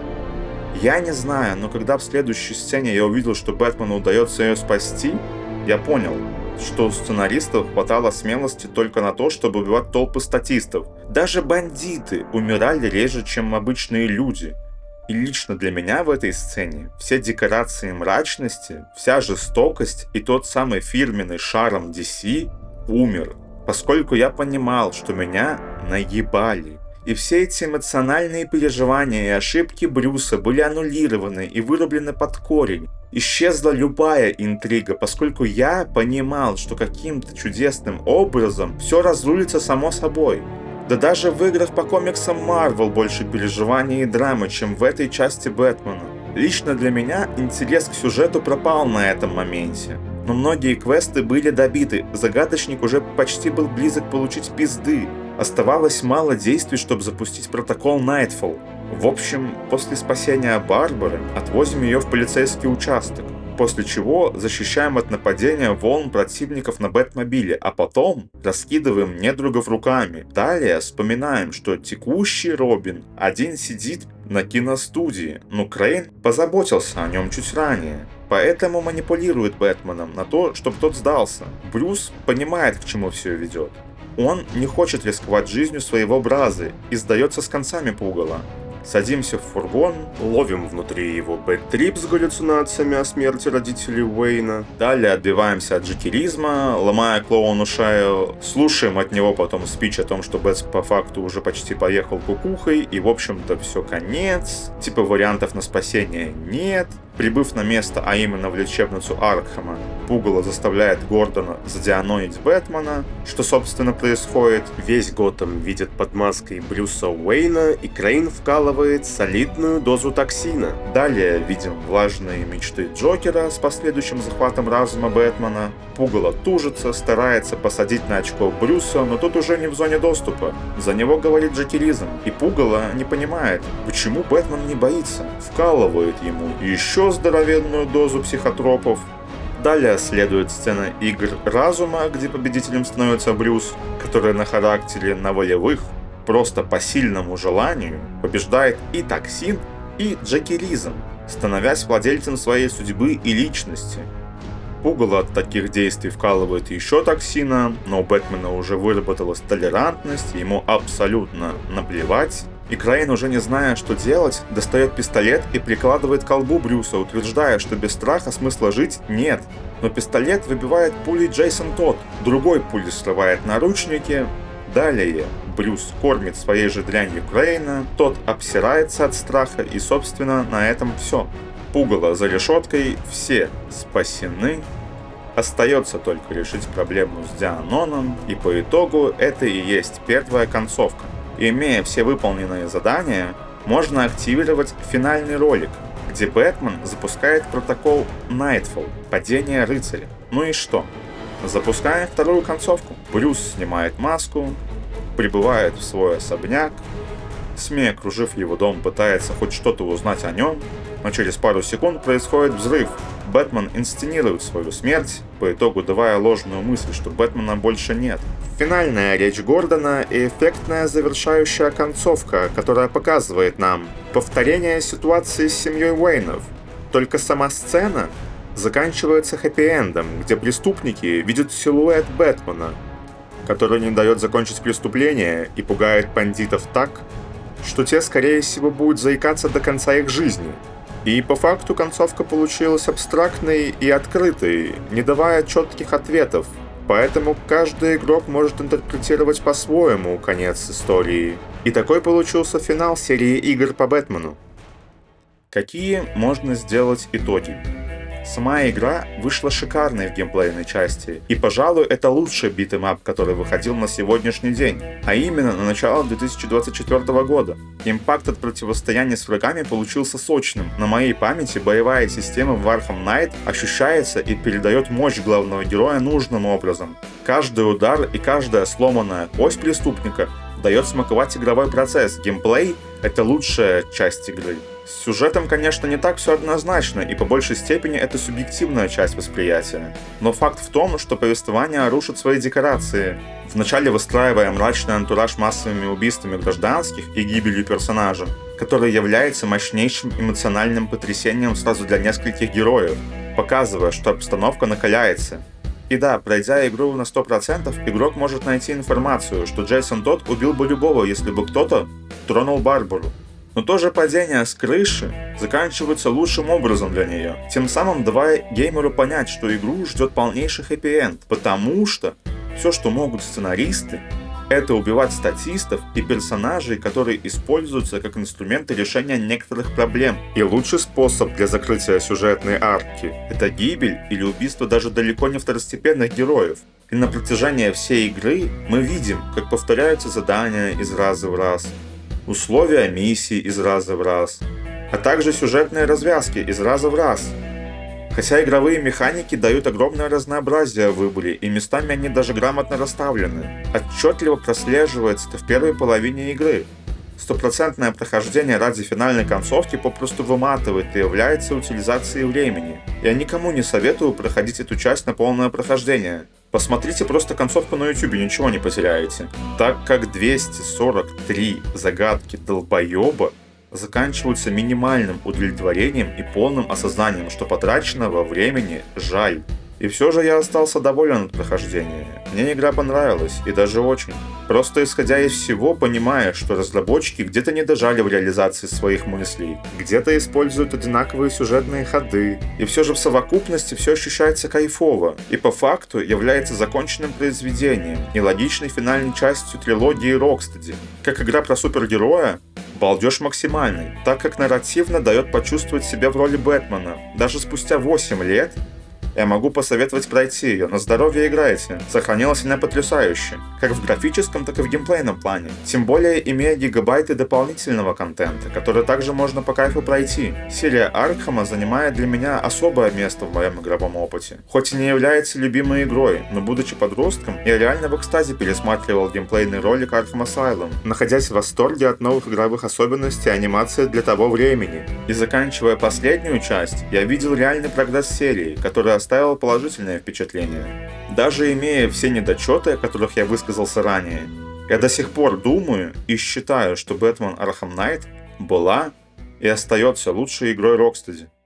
A: Я не знаю, но когда в следующей сцене я увидел, что Бэтмену удается ее спасти, я понял, что у сценаристов хватало смелости только на то, чтобы убивать толпы статистов. Даже бандиты умирали реже, чем обычные люди. И лично для меня в этой сцене все декорации мрачности, вся жестокость и тот самый фирменный шарм ди си умер, поскольку я понимал, что меня наебали. И все эти эмоциональные переживания и ошибки Брюса были аннулированы и вырублены под корень. Исчезла любая интрига, поскольку я понимал, что каким-то чудесным образом все разрулится само собой. Да даже в играх по комиксам Marvel больше переживаний и драмы, чем в этой части Бэтмена. Лично для меня интерес к сюжету пропал на этом моменте. Но многие квесты были добиты, загадочник уже почти был близок получить пизды. Оставалось мало действий, чтобы запустить протокол Nightfall. В общем, после спасения Барбары отвозим ее в полицейский участок, после чего защищаем от нападения волн противников на Бэтмобиле, а потом раскидываем недругов руками. Далее вспоминаем, что текущий Робин один сидит на киностудии, но Крейн позаботился о нем чуть ранее. Поэтому манипулирует Бэтменом на то, чтобы тот сдался. Брюс понимает, к чему все ведет. Он не хочет рисковать жизнью своего бразы и сдается с концами Пугало. Садимся в фургон, ловим внутри его бэт-трип с галлюцинациями о смерти родителей Уэйна. Далее отбиваемся от джокеризма, ломая клоуну шею, слушаем от него потом спич о том, что Бэтс по факту уже почти поехал кукухой, и в общем-то все конец, типа вариантов на спасение нет. Прибыв на место, а именно в лечебницу Аркхема, Пугало заставляет Гордона задианонить Бэтмена. Что собственно происходит? Весь Готэм видит под маской Брюса Уэйна, и Крейн вкалывает солидную дозу токсина. Далее видим влажные мечты Джокера с последующим захватом разума Бэтмена. Пугало тужится, старается посадить на очко Брюса, но тот уже не в зоне доступа. За него говорит Джокеризм, и Пугало не понимает, почему Бэтмен не боится. Вкалывает ему еще здоровенную дозу психотропов. Далее следует сцена игр разума, где победителем становится Брюс, который на характере, на волевых, просто по сильному желанию побеждает и токсин, и джокеризм, становясь владельцем своей судьбы и личности. Пугало от таких действий вкалывает еще токсина, но у Бэтмена уже выработалась толерантность, ему абсолютно наплевать. И Крейн, уже не зная, что делать, достает пистолет и прикладывает к колбу Брюса, утверждая, что без страха смысла жить нет. Но пистолет выбивает пулей Джейсон Тодд, другой пулей срывает наручники. Далее Брюс кормит своей же дрянью Крейна, тот обсирается от страха, и собственно на этом все. Пугало за решеткой, все спасены. Остается только решить проблему с Дианоном, и по итогу это и есть первая концовка. Имея все выполненные задания, можно активировать финальный ролик, где Бэтмен запускает протокол Nightfall – падение рыцаря. Ну и что? Запускаем вторую концовку. Брюс снимает маску, прибывает в свой особняк, СМИ, окружив его дом, пытается хоть что-то узнать о нем, но через пару секунд происходит взрыв. Бэтмен инсценирует свою смерть, по итогу давая ложную мысль, что Бэтмена больше нет. Финальная речь Гордона и эффектная завершающая концовка, которая показывает нам повторение ситуации с семьей Уэйнов. Только сама сцена заканчивается хэппи-эндом, где преступники видят силуэт Бэтмена, который не дает закончить преступление и пугает бандитов так, что те, скорее всего, будут заикаться до конца их жизни. И по факту концовка получилась абстрактной и открытой, не давая четких ответов, поэтому каждый игрок может интерпретировать по-своему конец истории. И такой получился финал серии игр по Бэтмену. Какие можно сделать итоги? Сама игра вышла шикарной в геймплейной части, и, пожалуй, это лучший битэмап, который выходил на сегодняшний день, а именно на начало две тысячи двадцать четвёртого года. Импакт от противостояния с врагами получился сочным. На моей памяти боевая система в Arkham Knight ощущается и передает мощь главного героя нужным образом. Каждый удар и каждая сломанная кость преступника дает смаковать игровой процесс. Геймплей — это лучшая часть игры. С сюжетом, конечно, не так все однозначно, и по большей степени это субъективная часть восприятия. Но факт в том, что повествование рушит свои декорации, вначале выстраивая мрачный антураж массовыми убийствами гражданских и гибелью персонажа, который является мощнейшим эмоциональным потрясением сразу для нескольких героев, показывая, что обстановка накаляется. И да, пройдя игру на сто процентов, игрок может найти информацию, что Джейсон Тодд убил бы любого, если бы кто-то тронул Барбару. Но тоже падение с крыши заканчивается лучшим образом для нее, тем самым давая геймеру понять, что игру ждет полнейший хэппи-энд, потому что все, что могут сценаристы, это убивать статистов и персонажей, которые используются как инструменты решения некоторых проблем. И лучший способ для закрытия сюжетной арки — это гибель или убийство даже далеко не второстепенных героев. И на протяжении всей игры мы видим, как повторяются задания из раза в раз, условия миссий из раза в раз, а также сюжетные развязки из раза в раз. Хотя игровые механики дают огромное разнообразие в выборе, и местами они даже грамотно расставлены, отчетливо прослеживается это в первой половине игры. Стопроцентное прохождение ради финальной концовки попросту выматывает и является утилизацией времени. Я никому не советую проходить эту часть на полное прохождение. Посмотрите просто концовку на YouTube, ничего не потеряете. Так как двести сорок три загадки долбоеба заканчиваются минимальным удовлетворением и полным осознанием, что потраченного времени жаль. И все же я остался доволен от прохождения. Мне игра понравилась, и даже очень. Просто исходя из всего, понимая, что разработчики где-то не дожали в реализации своих мыслей, где-то используют одинаковые сюжетные ходы, и все же в совокупности все ощущается кайфово, и по факту является законченным произведением, нелогичной финальной частью трилогии Rocksteady. Как игра про супергероя, Балдеж максимальный, так как нарративно дает почувствовать себя в роли Бэтмена. Даже спустя восемь лет я могу посоветовать пройти ее, на здоровье играйте. Сохранилась она потрясающе, как в графическом, так и в геймплейном плане. Тем более, имея гигабайты дополнительного контента, который также можно по кайфу пройти. Серия Аркхема занимает для меня особое место в моем игровом опыте. Хоть и не является любимой игрой, но будучи подростком, я реально в экстазе пересматривал геймплейный ролик Arkham Asylum, находясь в восторге от новых игровых особенностей и анимации для того времени. И заканчивая последнюю часть, я видел реальный прогресс серии, которая оставил положительное впечатление. Даже имея все недочеты, о которых я высказался ранее, я до сих пор думаю и считаю, что Batman Arkham Knight была и остается лучшей игрой Rocksteady.